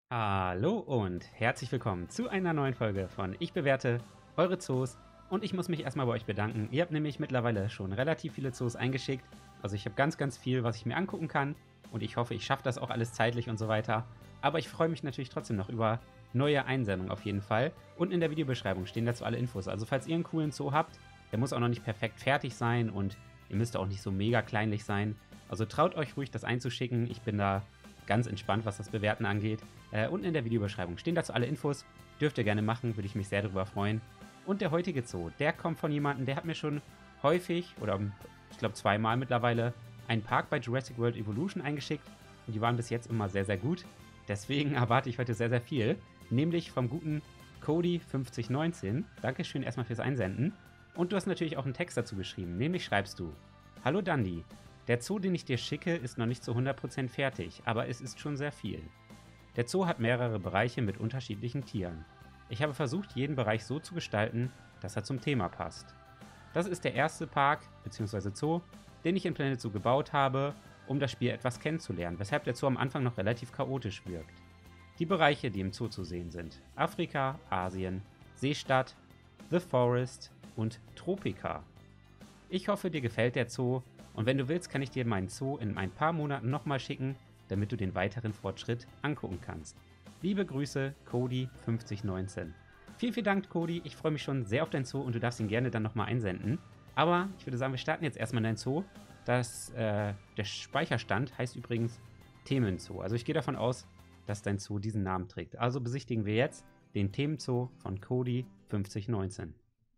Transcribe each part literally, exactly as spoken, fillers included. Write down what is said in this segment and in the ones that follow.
Hallo und herzlich willkommen zu einer neuen Folge von Ich bewerte eure Zoos. Und ich muss mich erstmal bei euch bedanken. Ihr habt nämlich mittlerweile schon relativ viele Zoos eingeschickt. Also ich habe ganz, ganz viel, was ich mir angucken kann. Und ich hoffe, ich schaffe das auch alles zeitlich und so weiter. Aber ich freue mich natürlich trotzdem noch über neue Einsendungen auf jeden Fall. Und in der Videobeschreibung stehen dazu alle Infos. Also falls ihr einen coolen Zoo habt, der muss auch noch nicht perfekt fertig sein. Und ihr müsst auch nicht so mega kleinlich sein. Also traut euch ruhig, das einzuschicken. Ich bin da ganz entspannt, was das Bewerten angeht. Äh, unten in der Videobeschreibung stehen dazu alle Infos. Dürft ihr gerne machen, würde ich mich sehr darüber freuen. Und der heutige Zoo, der kommt von jemandem, der hat mir schon häufig, oder ich glaube zweimal mittlerweile, einen Park bei Jurassic World Evolution eingeschickt. Und die waren bis jetzt immer sehr, sehr gut. Deswegen erwarte ich heute sehr, sehr viel. Nämlich vom guten Cody fünfzig neunzehn. Dankeschön erstmal fürs Einsenden. Und du hast natürlich auch einen Text dazu geschrieben. Nämlich schreibst du: Hallo Dandy. Der Zoo, den ich dir schicke, ist noch nicht zu hundert Prozent fertig, aber es ist schon sehr viel. Der Zoo hat mehrere Bereiche mit unterschiedlichen Tieren. Ich habe versucht, jeden Bereich so zu gestalten, dass er zum Thema passt. Das ist der erste Park bzw. Zoo, den ich in Planet Zoo gebaut habe, um das Spiel etwas kennenzulernen, weshalb der Zoo am Anfang noch relativ chaotisch wirkt. Die Bereiche, die im Zoo zu sehen sind: Afrika, Asien, Seestadt, The Forest und Tropika. Ich hoffe, dir gefällt der Zoo. Und wenn du willst, kann ich dir meinen Zoo in ein paar Monaten nochmal schicken, damit du den weiteren Fortschritt angucken kannst. Liebe Grüße, Cody fünfzig neunzehn. Vielen, vielen Dank, Cody. Ich freue mich schon sehr auf dein Zoo und du darfst ihn gerne dann nochmal einsenden. Aber ich würde sagen, wir starten jetzt erstmal in dein Zoo. Das, äh, der Speicherstand heißt übrigens Themenzoo. Also ich gehe davon aus, dass dein Zoo diesen Namen trägt. Also besichtigen wir jetzt den Themenzoo von Cody fünfzig neunzehn.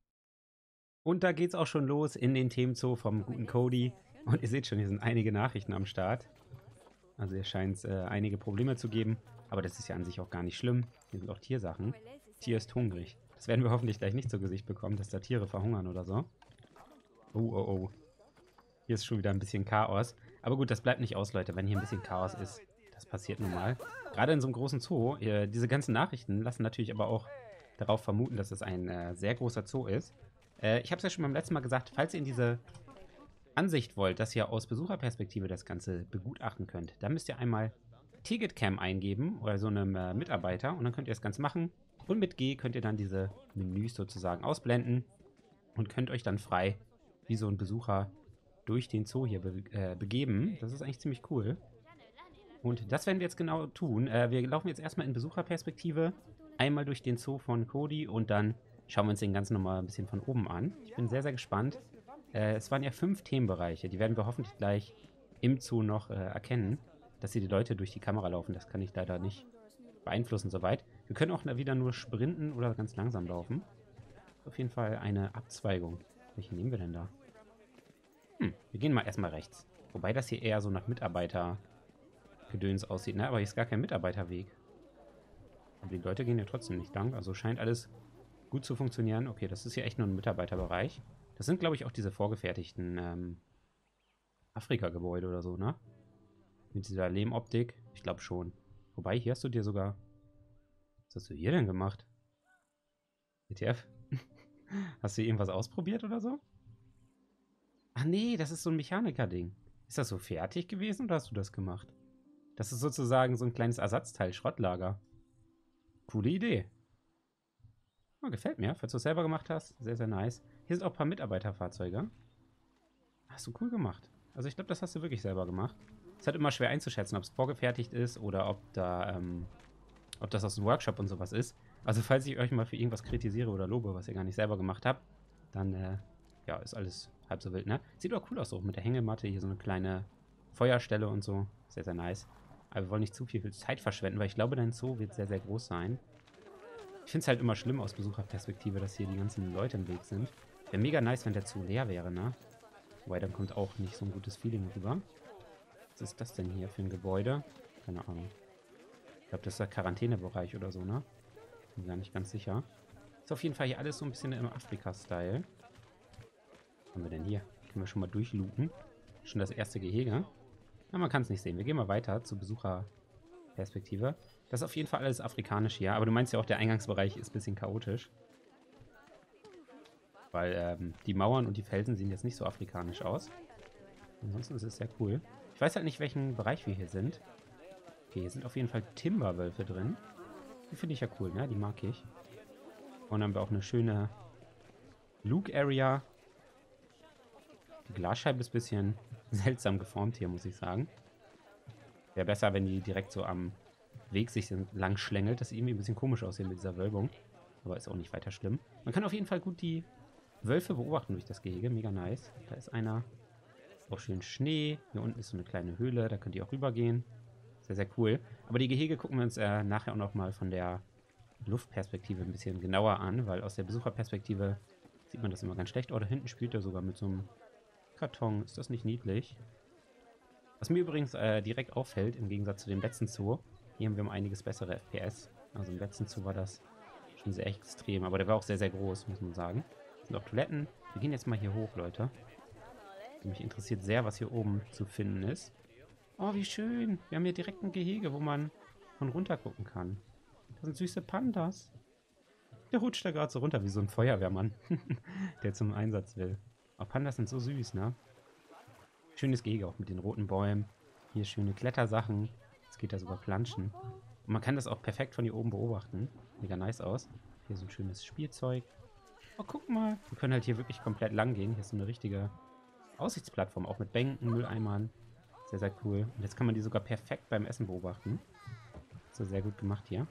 Und da geht's auch schon los in den Themenzoo vom guten Cody. Und ihr seht schon, hier sind einige Nachrichten am Start. Also hier scheint es äh, einige Probleme zu geben. Aber das ist ja an sich auch gar nicht schlimm. Hier sind auch Tiersachen. Tier ist hungrig. Das werden wir hoffentlich gleich nicht zu Gesicht bekommen, dass da Tiere verhungern oder so. Oh, oh, oh. Hier ist schon wieder ein bisschen Chaos. Aber gut, das bleibt nicht aus, Leute, wenn hier ein bisschen Chaos ist. Das passiert nun mal. Gerade in so einem großen Zoo. Äh, diese ganzen Nachrichten lassen natürlich aber auch darauf vermuten, dass es ein äh, sehr großer Zoo ist. Äh, ich habe es ja schon beim letzten Mal gesagt, falls ihr in diese Ansicht wollt, dass ihr aus Besucherperspektive das Ganze begutachten könnt, dann müsst ihr einmal Ticketcam eingeben oder so einem äh, Mitarbeiter und dann könnt ihr das Ganze machen. Und mit G könnt ihr dann diese Menüs sozusagen ausblenden und könnt euch dann frei wie so ein Besucher durch den Zoo hier be äh, begeben. Das ist eigentlich ziemlich cool. Und das werden wir jetzt genau tun. Äh, wir laufen jetzt erstmal in Besucherperspektive einmal durch den Zoo von Cody und dann schauen wir uns den Ganzen nochmal ein bisschen von oben an. Ich bin sehr, sehr gespannt. Äh, es waren ja fünf Themenbereiche. Die werden wir hoffentlich gleich im Zoo noch äh, erkennen. Dass hier die Leute durch die Kamera laufen, das kann ich leider nicht beeinflussen soweit. Wir können auch wieder nur sprinten oder ganz langsam laufen. Auf jeden Fall eine Abzweigung. Welche nehmen wir denn da? Hm, wir gehen mal erstmal rechts. Wobei das hier eher so nach Mitarbeitergedöns aussieht, ne? Aber hier ist gar kein Mitarbeiterweg. Aber die Leute gehen ja trotzdem nicht lang. Also scheint alles gut zu funktionieren. Okay, das ist hier echt nur ein Mitarbeiterbereich. Das sind, glaube ich, auch diese vorgefertigten ähm, Afrika-Gebäude oder so, ne? Mit dieser Lehmoptik. Ich glaube schon. Wobei, hier hast du dir sogar... Was hast du hier denn gemacht? W T F? Hast du hier irgendwas ausprobiert oder so? Ach nee, das ist so ein Mechaniker-Ding. Ist das so fertig gewesen oder hast du das gemacht? Das ist sozusagen so ein kleines Ersatzteil, Schrottlager. Coole Idee. Oh, gefällt mir, falls du es selber gemacht hast. Sehr, sehr nice. Hier sind auch ein paar Mitarbeiterfahrzeuge. Hast du cool gemacht. Also ich glaube, das hast du wirklich selber gemacht. Es ist halt immer schwer einzuschätzen, ob es vorgefertigt ist oder ob da, ähm, ob das aus dem Workshop und sowas ist. Also falls ich euch mal für irgendwas kritisiere oder lobe, was ihr gar nicht selber gemacht habt, dann, äh, ja, ist alles halb so wild, ne? Sieht doch cool aus so, mit der Hängematte, hier so eine kleine Feuerstelle und so. Sehr, sehr nice. Aber wir wollen nicht zu viel Zeit verschwenden, weil ich glaube, dein Zoo wird sehr, sehr groß sein. Ich finde es halt immer schlimm aus Besucherperspektive, dass hier die ganzen Leute im Weg sind. Wäre mega nice, wenn der Zoo leer wäre, ne? Wobei, dann kommt auch nicht so ein gutes Feeling rüber. Was ist das denn hier für ein Gebäude? Keine Ahnung. Ich glaube, das ist der Quarantänebereich oder so, ne? Bin gar nicht ganz sicher. Ist auf jeden Fall hier alles so ein bisschen im Afrika-Style. Was haben wir denn hier? Können wir schon mal durchlooten. Schon das erste Gehege. Na, man kann es nicht sehen. Wir gehen mal weiter zur Besucherperspektive. Das ist auf jeden Fall alles afrikanisch hier. Aber du meinst ja auch, der Eingangsbereich ist ein bisschen chaotisch. Weil ähm, die Mauern und die Felsen sehen jetzt nicht so afrikanisch aus. Ansonsten ist es sehr cool. Ich weiß halt nicht, welchen Bereich wir hier sind. Okay, hier sind auf jeden Fall Timberwölfe drin. Die finde ich ja cool, ne? Die mag ich. Und dann haben wir auch eine schöne Luke-Area. Die Glasscheibe ist ein bisschen seltsam geformt hier, muss ich sagen. Wäre besser, wenn die direkt so am Weg sich lang schlängelt. Das sieht irgendwie ein bisschen komisch aussehen mit dieser Wölbung. Aber ist auch nicht weiter schlimm. Man kann auf jeden Fall gut die Wölfe beobachten durch das Gehege. Mega nice. Da ist einer. Auch schön Schnee. Hier unten ist so eine kleine Höhle. Da könnt ihr auch rübergehen. Sehr, sehr cool. Aber die Gehege gucken wir uns äh, nachher auch noch mal von der Luftperspektive ein bisschen genauer an. Weil aus der Besucherperspektive sieht man das immer ganz schlecht. Oh, da hinten spielt er sogar mit so einem Karton. Ist das nicht niedlich? Was mir übrigens äh, direkt auffällt, im Gegensatz zu dem letzten Zoo, hier haben wir um einiges bessere F P S. Also im letzten Zoo war das schon sehr extrem, aber der war auch sehr, sehr groß, muss man sagen. Es sind auch Toiletten. Wir gehen jetzt mal hier hoch, Leute. Mich interessiert sehr, was hier oben zu finden ist. Oh, wie schön. Wir haben hier direkt ein Gehege, wo man von runter gucken kann. Da sind süße Pandas. Der rutscht da gerade so runter, wie so ein Feuerwehrmann, der zum Einsatz will. Aber Pandas sind so süß, ne? Schönes Gehege auch mit den roten Bäumen. Hier schöne Klettersachen. Jetzt geht da sogar planschen. Und man kann das auch perfekt von hier oben beobachten. Mega nice aus. Hier so ein schönes Spielzeug. Oh, guck mal. Wir können halt hier wirklich komplett lang gehen. Hier ist so eine richtige Aussichtsplattform. Auch mit Bänken, Mülleimern. Sehr, sehr cool. Und jetzt kann man die sogar perfekt beim Essen beobachten. So sehr gut gemacht hier.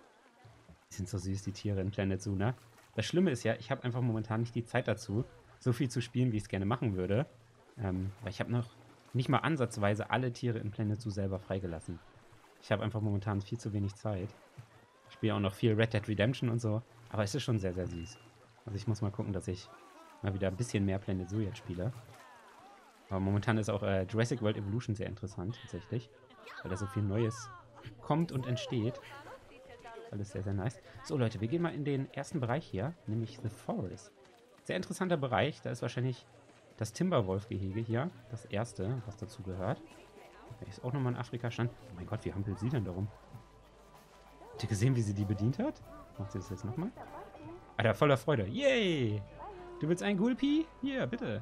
Die sind so süß, die Tiere in Planet Zoo, ne? Das Schlimme ist ja, ich habe einfach momentan nicht die Zeit dazu, so viel zu spielen, wie ich es gerne machen würde. Ähm, weil ich habe noch nicht mal ansatzweise alle Tiere in Planet Zoo selber freigelassen. Ich habe einfach momentan viel zu wenig Zeit. Ich spiele auch noch viel Red Dead Redemption und so. Aber es ist schon sehr, sehr süß. Also ich muss mal gucken, dass ich mal wieder ein bisschen mehr Planet Zoo jetzt spiele. Aber momentan ist auch äh, Jurassic World Evolution sehr interessant, tatsächlich. Weil da so viel Neues kommt und entsteht. Alles sehr, sehr nice. So, Leute, wir gehen mal in den ersten Bereich hier, nämlich The Forest. Sehr interessanter Bereich. Da ist wahrscheinlich das Timberwolf-Gehege hier. Das erste, was dazu gehört. Da ist auch nochmal ein Afrika-Stand. Oh mein Gott, wie hampelt sie denn darum? Habt ihr gesehen, wie sie die bedient hat? Macht sie das jetzt nochmal? Alter, voller Freude. Yay! Du willst einen Gulpi? Hier, bitte.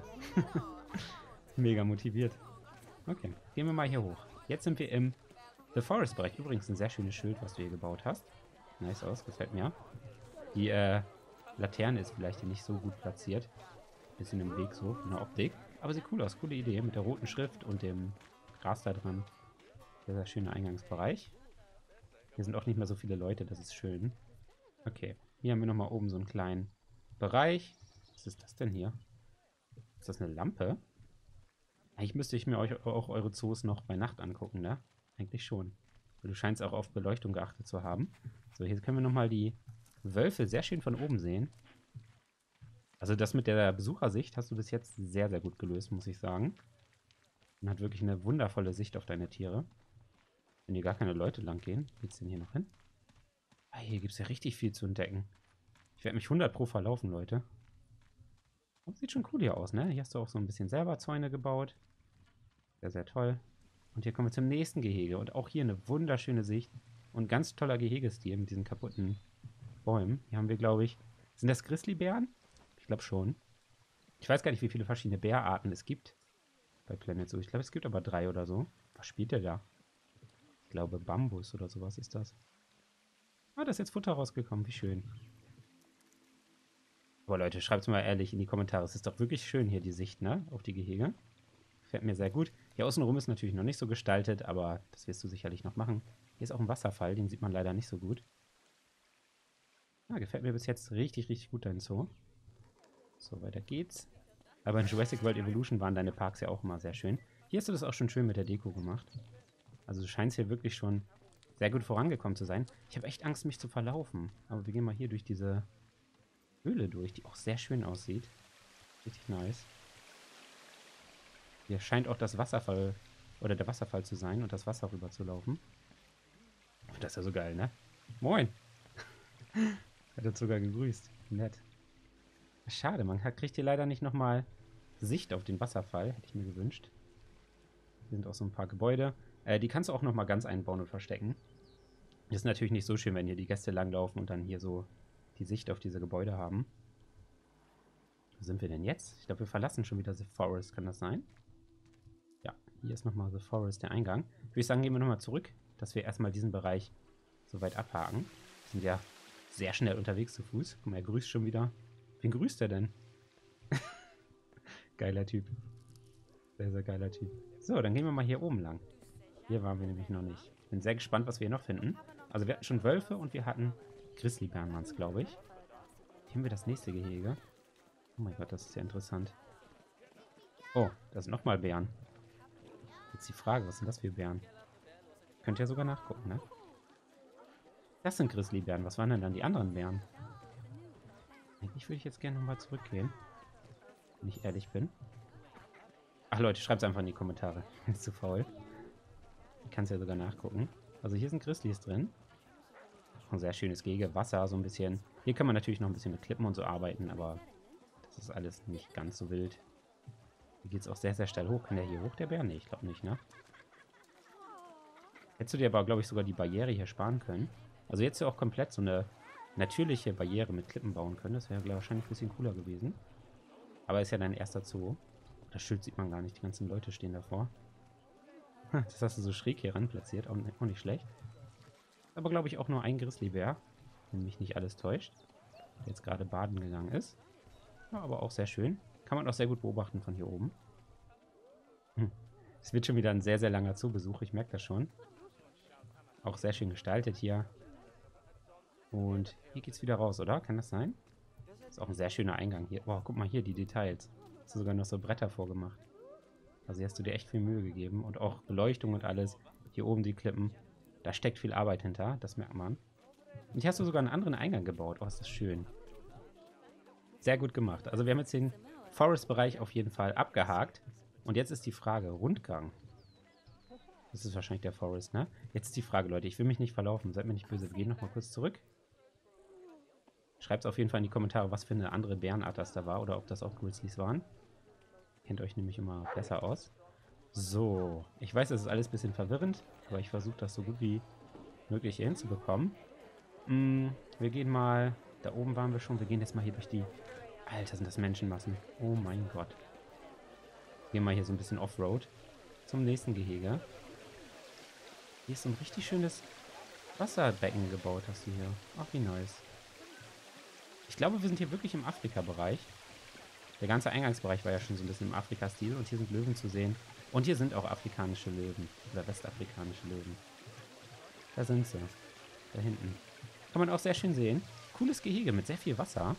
Mega motiviert. Okay, gehen wir mal hier hoch. Jetzt sind wir im The Forest-Bereich. Übrigens ein sehr schönes Schild, was du hier gebaut hast. Nice aus, gefällt mir. Die äh, Laterne ist vielleicht hier nicht so gut platziert. Bisschen im Weg so, von der Optik. Aber sieht cool aus, coole Idee. Mit der roten Schrift und dem Gras da dran. Sehr, sehr schöner Eingangsbereich. Hier sind auch nicht mehr so viele Leute, das ist schön. Okay, hier haben wir nochmal oben so einen kleinen Bereich. Was ist das denn hier? Ist das eine Lampe? Eigentlich müsste ich mir euch auch eure Zoos noch bei Nacht angucken, ne? Eigentlich schon. Du scheinst auch auf Beleuchtung geachtet zu haben. So, hier können wir nochmal die Wölfe sehr schön von oben sehen. Also das mit der Besuchersicht hast du bis jetzt sehr, sehr gut gelöst, muss ich sagen. Man hat wirklich eine wundervolle Sicht auf deine Tiere. Wenn hier gar keine Leute lang gehen, geht's denn hier noch hin? Ah, hier gibt es ja richtig viel zu entdecken. Ich werde mich hundert pro verlaufen, Leute. Aber sieht schon cool hier aus, ne? Hier hast du auch so ein bisschen selber Zäune gebaut. Sehr, sehr toll. Und hier kommen wir zum nächsten Gehege. Und auch hier eine wunderschöne Sicht. Und ganz toller Gehegestil mit diesen kaputten Bäumen. Hier haben wir, glaube ich... Sind das Grizzlybären? Ich glaube schon. Ich weiß gar nicht, wie viele verschiedene Bärarten es gibt bei Planet Zoo. Ich glaube, es gibt aber drei oder so. Was spielt der da? Ich glaube, Bambus oder sowas ist das. Ah, da ist jetzt Futter rausgekommen. Wie schön. Aber Leute, schreibt es mal ehrlich in die Kommentare. Es ist doch wirklich schön hier, die Sicht, ne? Auf die Gehege. Gefällt mir sehr gut. Hier außenrum ist natürlich noch nicht so gestaltet, aber das wirst du sicherlich noch machen. Hier ist auch ein Wasserfall, den sieht man leider nicht so gut. Ah, gefällt mir bis jetzt richtig, richtig gut, dein Zoo. So, weiter geht's. Aber in Jurassic World Evolution waren deine Parks ja auch immer sehr schön. Hier hast du das auch schon schön mit der Deko gemacht. Also du scheinst hier wirklich schon sehr gut vorangekommen zu sein. Ich habe echt Angst, mich zu verlaufen. Aber wir gehen mal hier durch diese Höhle durch, die auch sehr schön aussieht. Richtig nice. Hier scheint auch das Wasserfall oder der Wasserfall zu sein und das Wasser rüber zu laufen. Das ist ja so geil, ne? Moin! Hat uns sogar gegrüßt. Nett. Schade, man kriegt hier leider nicht nochmal Sicht auf den Wasserfall. Hätte ich mir gewünscht. Hier sind auch so ein paar Gebäude. Äh, die kannst du auch nochmal ganz einbauen und verstecken. Das ist natürlich nicht so schön, wenn hier die Gäste langlaufen und dann hier so die Sicht auf diese Gebäude haben. Wo sind wir denn jetzt? Ich glaube, wir verlassen schon wieder The Forest. Kann das sein? Ja, hier ist nochmal The Forest, der Eingang. Würde ich sagen, gehen wir nochmal zurück. dass wir erstmal diesen Bereich soweit abhaken. Wir sind ja sehr schnell unterwegs zu Fuß. Guck mal, er grüßt schon wieder. Wen grüßt er denn? Geiler Typ. Sehr, sehr geiler Typ. So, dann gehen wir mal hier oben lang. Hier waren wir nämlich noch nicht. Bin sehr gespannt, was wir hier noch finden. Also wir hatten schon Wölfe und wir hatten Grizzlybären, waren es, glaube ich. Hier haben wir das nächste Gehege. Oh mein Gott, das ist ja interessant. Oh, da sind nochmal Bären. Jetzt die Frage, was sind das für Bären? Könnt ihr ja sogar nachgucken, ne? Das sind Grizzlybären. Was waren denn dann die anderen Bären? Eigentlich würde ich jetzt gerne nochmal zurückgehen. Wenn ich ehrlich bin. Ach Leute, schreibt es einfach in die Kommentare. Ich bin zu faul. Ich kann es ja sogar nachgucken. Also hier sind Grizzlys drin. Ein sehr schönes Gehege. Wasser, so ein bisschen. Hier kann man natürlich noch ein bisschen mit Klippen und so arbeiten, aber das ist alles nicht ganz so wild. Hier geht es auch sehr, sehr steil hoch. Kann der hier hoch, der Bär? Nee, ich glaube nicht, ne? Hättest du dir aber, glaube ich, sogar die Barriere hier sparen können. Also jetzt ja auch komplett so eine natürliche Barriere mit Klippen bauen können. Das wäre wahrscheinlich ein bisschen cooler gewesen. Aber ist ja dein erster Zoo. Das Schild sieht man gar nicht. Die ganzen Leute stehen davor. Das hast du so schräg hier ran platziert. Auch nicht, auch nicht schlecht. Aber glaube ich auch nur ein Grizzlybär. Wenn mich nicht alles täuscht. Der jetzt gerade baden gegangen ist. Ja, aber auch sehr schön. Kann man auch sehr gut beobachten von hier oben. Es wird schon wieder ein sehr, sehr langer Zoobesuch. Ich merke das schon. Auch sehr schön gestaltet hier. Und hier geht's wieder raus, oder? Kann das sein? Ist auch ein sehr schöner Eingang hier. Boah, guck mal hier, die Details. Hast du sogar noch so Bretter vorgemacht. Also hier hast du dir echt viel Mühe gegeben. Und auch Beleuchtung und alles. Hier oben die Klippen. Da steckt viel Arbeit hinter. Das merkt man. Und hier hast du sogar einen anderen Eingang gebaut. Oh, ist das schön. Sehr gut gemacht. Also wir haben jetzt den Forest-Bereich auf jeden Fall abgehakt. Und jetzt ist die Frage, Rundgang. Das ist wahrscheinlich der Forest, ne? Jetzt ist die Frage, Leute. Ich will mich nicht verlaufen. Seid mir nicht böse. Wir gehen nochmal kurz zurück. Schreibt es auf jeden Fall in die Kommentare, was für eine andere Bärenart das da war. Oder ob das auch Grizzlies waren. Kennt euch nämlich immer besser aus. So. Ich weiß, das ist alles ein bisschen verwirrend. Aber ich versuche das so gut wie möglich hier hinzubekommen. Mm, wir gehen mal... Da oben waren wir schon. Wir gehen jetzt mal hier durch die... Alter, sind das Menschenmassen. Oh mein Gott. Gehen wir hier so ein bisschen Offroad. Zum nächsten Gehege. Hier ist so ein richtig schönes Wasserbecken gebaut, hast du hier. Ach, wie nice. Ich glaube, wir sind hier wirklich im Afrika-Bereich. Der ganze Eingangsbereich war ja schon so ein bisschen im Afrika-Stil. Und hier sind Löwen zu sehen. Und hier sind auch afrikanische Löwen. Oder westafrikanische Löwen. Da sind sie. Da hinten. Kann man auch sehr schön sehen. Cooles Gehege mit sehr viel Wasser.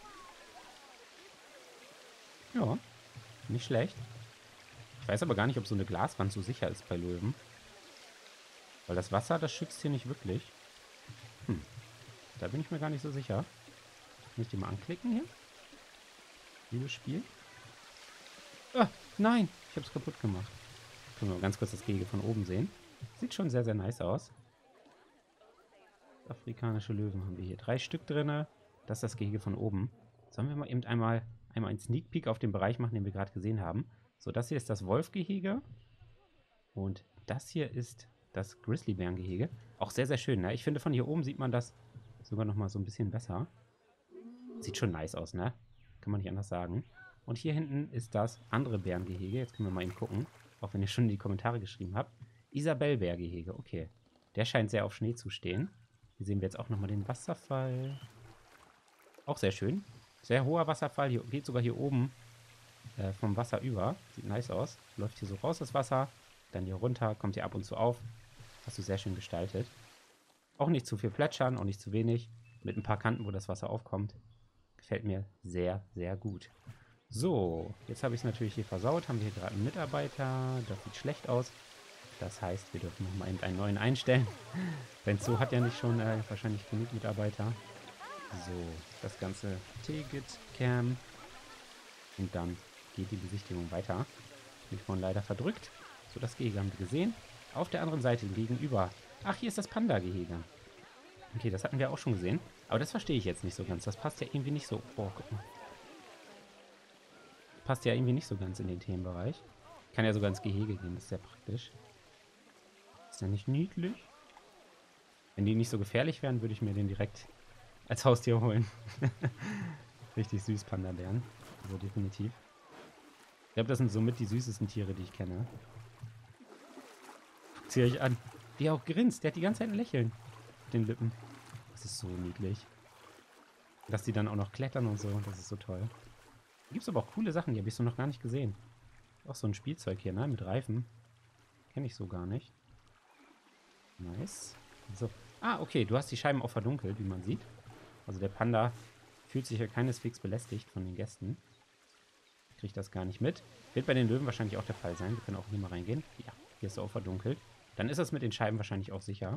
Ja, nicht schlecht. Ich weiß aber gar nicht, ob so eine Glaswand so sicher ist bei Löwen. Weil das Wasser, das schützt hier nicht wirklich. Hm, da bin ich mir gar nicht so sicher. Muss ich die mal anklicken hier? Liebes Spiel. Ah, nein, ich habe es kaputt gemacht. Können wir mal ganz kurz das Gehege von oben sehen. Sieht schon sehr, sehr nice aus. Afrikanische Löwen haben wir hier. Drei Stück drin. Das ist das Gehege von oben. Sollen wir mal eben einmal, einmal einen Sneak Peek auf den Bereich machen, den wir gerade gesehen haben. So, das hier ist das Wolfgehege. Und das hier ist das Grizzlybärengehege. Auch sehr, sehr schön, ne? Ich finde, von hier oben sieht man das sogar noch mal so ein bisschen besser. Sieht schon nice aus, ne? Kann man nicht anders sagen. Und hier hinten ist das andere Bärengehege. Jetzt können wir mal eben gucken. Auch wenn ihr schon in die Kommentare geschrieben habt. Isabellbärgehege, okay. Der scheint sehr auf Schnee zu stehen. Hier sehen wir jetzt auch nochmal den Wasserfall. Auch sehr schön. Sehr hoher Wasserfall. Hier geht sogar hier oben äh, vom Wasser über. Sieht nice aus. Läuft hier so raus das Wasser. Dann hier runter. Kommt hier ab und zu auf. Hast du sehr schön gestaltet. Auch nicht zu viel plätschern. Auch nicht zu wenig. Mit ein paar Kanten, wo das Wasser aufkommt. Gefällt mir sehr, sehr gut. So. Jetzt habe ich es natürlich hier versaut. Haben wir hier gerade einen Mitarbeiter. Das sieht schlecht aus. Das heißt, wir dürfen nochmal eben einen neuen einstellen. Denn Zoo hat ja nicht schon äh, wahrscheinlich genug Mitarbeiter. So, das ganze Ticket-Cam. Und dann geht die Besichtigung weiter. Mich vorhin leider verdrückt. So, das Gehege haben wir gesehen. Auf der anderen Seite gegenüber. Ach, hier ist das Panda-Gehege. Okay, das hatten wir auch schon gesehen. Aber das verstehe ich jetzt nicht so ganz. Das passt ja irgendwie nicht so... Oh, guck mal. Das passt ja irgendwie nicht so ganz in den Themenbereich. Ich kann ja sogar ins Gehege gehen. Das ist sehr praktisch. Ist der nicht niedlich? Wenn die nicht so gefährlich wären, würde ich mir den direkt als Haustier holen. Richtig süß, Panda-Bären. Also definitiv. Ich glaube, das sind somit die süßesten Tiere, die ich kenne. Guckt sie euch an. Wie er auch grinst. Der hat die ganze Zeit ein Lächeln auf den Lippen. Das ist so niedlich. Dass die dann auch noch klettern und so. Das ist so toll. Hier gibt es aber auch coole Sachen, die habe ich so noch gar nicht gesehen. Auch so ein Spielzeug hier, ne? Mit Reifen. Kenne ich so gar nicht. Nice. So. Ah, okay. Du hast die Scheiben auch verdunkelt, wie man sieht. Also der Panda fühlt sich ja keineswegs belästigt von den Gästen. Kriegt das gar nicht mit. Wird bei den Löwen wahrscheinlich auch der Fall sein. Wir können auch hier mal reingehen. Ja, hier ist es auch verdunkelt. Dann ist das mit den Scheiben wahrscheinlich auch sicher.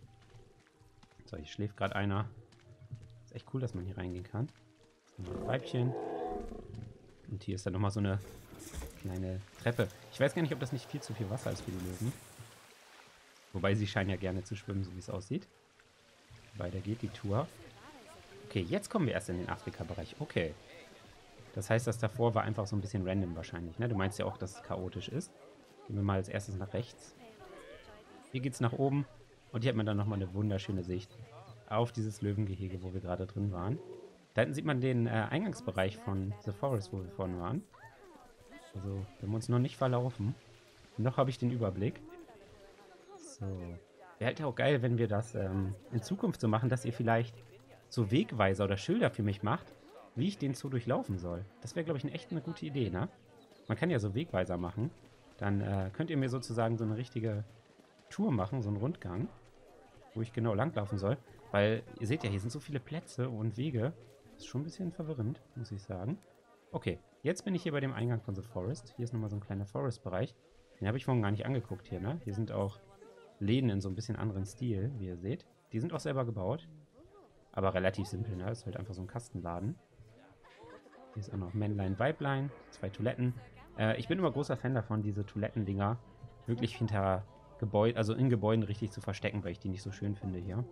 So, hier schläft gerade einer. Ist echt cool, dass man hier reingehen kann. Ein Weibchen. Und hier ist dann nochmal so eine kleine Treppe. Ich weiß gar nicht, ob das nicht viel zu viel Wasser ist für die Löwen. Wobei sie scheinen ja gerne zu schwimmen, so wie es aussieht. Weiter geht die Tour. Okay, jetzt kommen wir erst in den Afrika-Bereich. Okay. Das heißt, das davor war einfach so ein bisschen random wahrscheinlich, ne? Du meinst ja auch, dass es chaotisch ist. Gehen wir mal als erstes nach rechts. Hier geht's nach oben. Und hier hat man dann nochmal eine wunderschöne Sicht auf dieses Löwengehege, wo wir gerade drin waren. Da hinten sieht man den äh, Eingangsbereich von The Forest, wo wir vorhin waren. Also, wir haben uns noch nicht verlaufen. Noch habe ich den Überblick. So. Wäre halt auch geil, wenn wir das ähm, in Zukunft so machen, dass ihr vielleicht so Wegweiser oder Schilder für mich macht, wie ich den Zoo durchlaufen soll. Das wäre, glaube ich, eine echt eine gute Idee, ne? Man kann ja so Wegweiser machen. Dann äh, könnt ihr mir sozusagen so eine richtige Tour machen, so einen Rundgang, wo ich genau langlaufen soll. Weil, ihr seht ja, hier sind so viele Plätze und Wege. Das ist schon ein bisschen verwirrend, muss ich sagen. Okay, jetzt bin ich hier bei dem Eingang von The Forest. Hier ist nochmal so ein kleiner Forest-Bereich. Den habe ich vorhin gar nicht angeguckt hier, ne? Hier sind auch Läden in so ein bisschen anderen Stil, wie ihr seht. Die sind auch selber gebaut. Aber relativ simpel, ne? Ist halt einfach so ein Kastenladen. Hier ist auch noch Männlein, Weiblein. Zwei Toiletten. Äh, ich bin immer großer Fan davon, diese Toilettendinger wirklich hinter Gebäuden, also in Gebäuden richtig zu verstecken, weil ich die nicht so schön finde hier.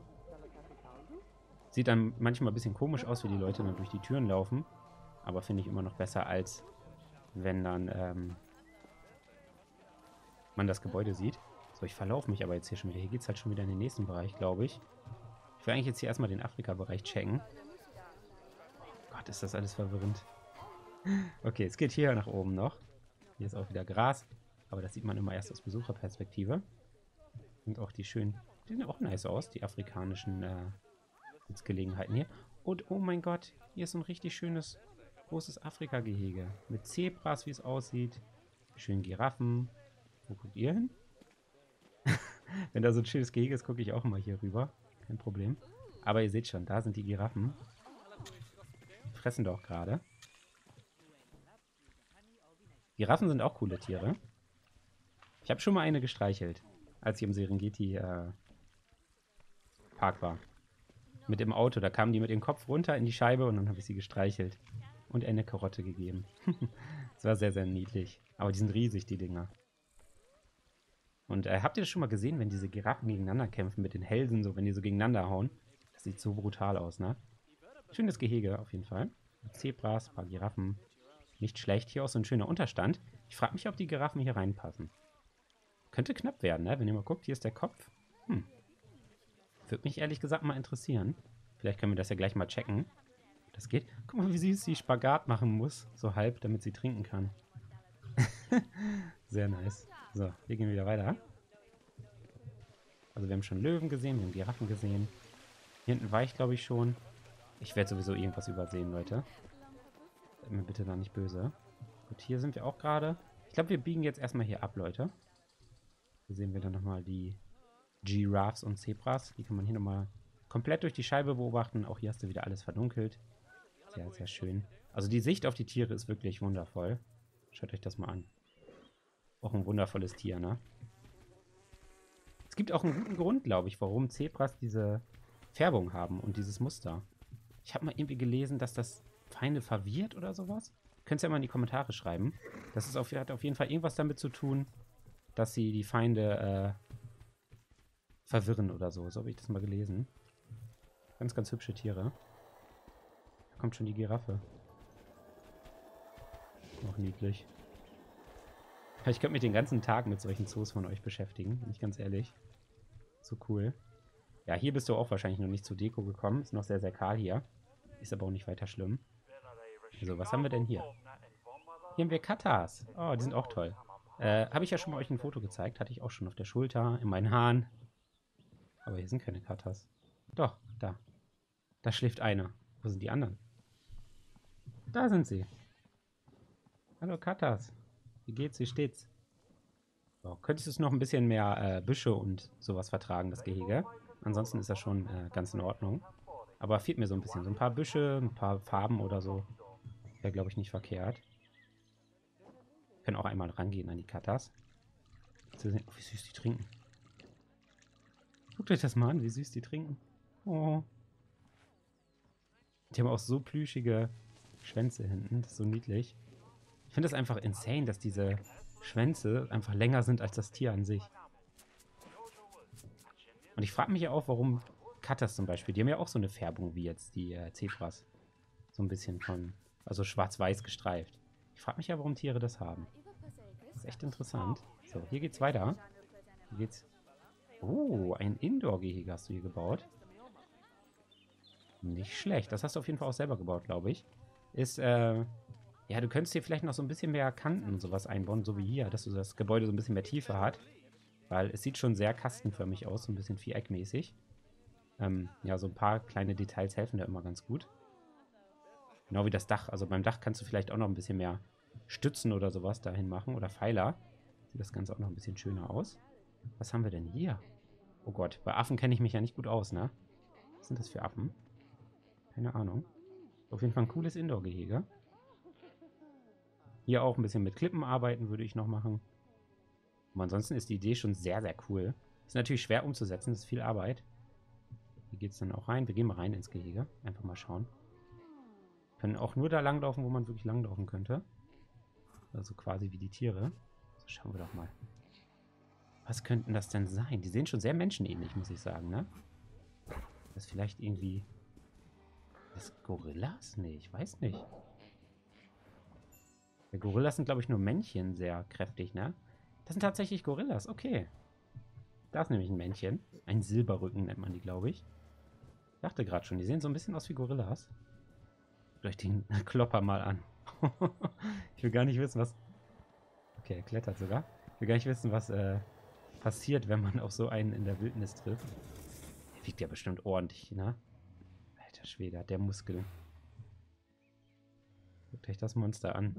Sieht dann manchmal ein bisschen komisch aus, wie die Leute dann durch die Türen laufen. Aber finde ich immer noch besser, als wenn dann ähm, man das Gebäude sieht. So, ich verlaufe mich aber jetzt hier schon wieder. Hier geht es halt schon wieder in den nächsten Bereich, glaube ich. Ich will eigentlich jetzt hier erstmal den Afrika-Bereich checken. Oh Gott, ist das alles verwirrend. Okay, es geht hier nach oben noch. Hier ist auch wieder Gras. Aber das sieht man immer erst aus Besucherperspektive. Und auch die schönen, die sehen auch nice aus, die afrikanischen äh, Sitzgelegenheiten hier. Und oh mein Gott, hier ist so ein richtig schönes, großes Afrika-Gehege. Mit Zebras, wie es aussieht. Schönen Giraffen. Wo guckt ihr hin? Wenn da so ein schönes Gehege ist, gucke ich auch mal hier rüber. Kein Problem. Aber ihr seht schon, da sind die Giraffen. Die fressen doch gerade. Giraffen sind auch coole Tiere. Ich habe schon mal eine gestreichelt, als ich im Serengeti äh, Park war. Mit dem Auto, da kamen die mit dem Kopf runter in die Scheibe und dann habe ich sie gestreichelt. Und eine Karotte gegeben. Das war sehr, sehr niedlich. Aber die sind riesig, die Dinger. Und äh, habt ihr das schon mal gesehen, wenn diese Giraffen gegeneinander kämpfen mit den Hälsen, so wenn die so gegeneinander hauen? Das sieht so brutal aus, ne? Schönes Gehege auf jeden Fall. Zebras, ein paar Giraffen. Nicht schlecht. Hier auch so ein schöner Unterstand. Ich frage mich, ob die Giraffen hier reinpassen. Könnte knapp werden, ne? Wenn ihr mal guckt, hier ist der Kopf. Hm. Würde mich ehrlich gesagt mal interessieren. Vielleicht können wir das ja gleich mal checken. Das geht. Guck mal, wie süß sie Spagat machen muss. So halb, damit sie trinken kann. Sehr nice. So, wir gehen wieder weiter. Also wir haben schon Löwen gesehen, wir haben Giraffen gesehen. Hier hinten war ich, glaube ich, schon. Ich werde sowieso irgendwas übersehen, Leute. Seid mir bitte da nicht böse. Gut, hier sind wir auch gerade. Ich glaube, wir biegen jetzt erstmal hier ab, Leute. Hier sehen wir dann nochmal die Giraffes und Zebras. Die kann man hier nochmal komplett durch die Scheibe beobachten. Auch hier hast du wieder alles verdunkelt. Sehr, sehr schön. Also die Sicht auf die Tiere ist wirklich wundervoll. Schaut euch das mal an. Auch ein wundervolles Tier, ne? Es gibt auch einen guten Grund, glaube ich, warum Zebras diese Färbung haben und dieses Muster. Ich habe mal irgendwie gelesen, dass das Feinde verwirrt oder sowas. Könnt ihr ja mal in die Kommentare schreiben. Das ist auf, hat auf jeden Fall irgendwas damit zu tun, dass sie die Feinde äh, verwirren oder so. So habe ich das mal gelesen. Ganz, ganz hübsche Tiere. Da kommt schon die Giraffe. Auch niedlich. Ich könnte mich den ganzen Tag mit solchen Zoos von euch beschäftigen, bin ich ganz ehrlich. So cool. Ja, hier bist du auch wahrscheinlich noch nicht zur Deko gekommen. Ist noch sehr, sehr kahl hier. Ist aber auch nicht weiter schlimm. So, was haben wir denn hier? Hier haben wir Katas. Oh, die sind auch toll. Äh, habe ich ja schon mal euch ein Foto gezeigt. Hatte ich auch schon auf der Schulter, in meinen Haaren. Aber hier sind keine Katas. Doch, da. Da schläft einer. Wo sind die anderen? Da sind sie. Hallo Katas. Wie geht's? Wie steht's? So, könntest du es noch ein bisschen mehr äh, Büsche und sowas vertragen, das Gehege? Ansonsten ist das schon äh, ganz in Ordnung. Aber fehlt mir so ein bisschen. So ein paar Büsche, ein paar Farben oder so. Wäre, glaube ich, nicht verkehrt. Wir können auch einmal rangehen an die Katas. Zu sehen, oh, wie süß die trinken. Guckt euch das mal an, wie süß die trinken. Oh. Die haben auch so plüschige Schwänze hinten. Das ist so niedlich. Ich finde das einfach insane, dass diese Schwänze einfach länger sind als das Tier an sich. Und ich frage mich ja auch, warum Katas zum Beispiel, die haben ja auch so eine Färbung wie jetzt die äh, Zebras. So ein bisschen von, also schwarz-weiß gestreift. Ich frage mich ja, warum Tiere das haben. Das ist echt interessant. So, hier geht's weiter. Hier geht's... Oh, ein Indoor-Gehege hast du hier gebaut. Nicht schlecht. Das hast du auf jeden Fall auch selber gebaut, glaube ich. Ist, äh... Ja, du könntest hier vielleicht noch so ein bisschen mehr Kanten und sowas einbauen, so wie hier, dass du das Gebäude so ein bisschen mehr Tiefe hat. Weil es sieht schon sehr kastenförmig aus, so ein bisschen viereckmäßig. Ähm, ja, so ein paar kleine Details helfen da immer ganz gut. Genau wie das Dach. Also beim Dach kannst du vielleicht auch noch ein bisschen mehr Stützen oder sowas dahin machen oder Pfeiler. Sieht das Ganze auch noch ein bisschen schöner aus. Was haben wir denn hier? Oh Gott, bei Affen kenne ich mich ja nicht gut aus, ne? Was sind das für Affen? Keine Ahnung. Auf jeden Fall ein cooles Indoor-Gehege. Hier auch ein bisschen mit Klippen arbeiten würde ich noch machen. Aber ansonsten ist die Idee schon sehr, sehr cool. Ist natürlich schwer umzusetzen, das ist viel Arbeit. Hier geht es dann auch rein. Wir gehen mal rein ins Gehege. Einfach mal schauen. Wir können auch nur da langlaufen, wo man wirklich langlaufen könnte. Also quasi wie die Tiere. So, schauen wir doch mal. Was könnten das denn sein? Die sehen schon sehr menschenähnlich, muss ich sagen, ne? Das ist vielleicht irgendwie... Das Gorillas? Nee, ich weiß nicht. Die Gorillas sind, glaube ich, nur Männchen sehr kräftig, ne? Das sind tatsächlich Gorillas, okay. Da ist nämlich ein Männchen. Ein Silberrücken nennt man die, glaube ich. Ich dachte gerade schon, die sehen so ein bisschen aus wie Gorillas. Guckt euch den Klopper mal an. Ich will gar nicht wissen, was... Okay, er klettert sogar. Ich will gar nicht wissen, was äh, passiert, wenn man auf so einen in der Wildnis trifft. Der wiegt ja bestimmt ordentlich, ne? Alter Schwede, hat der Muskeln. Guckt euch das Monster an.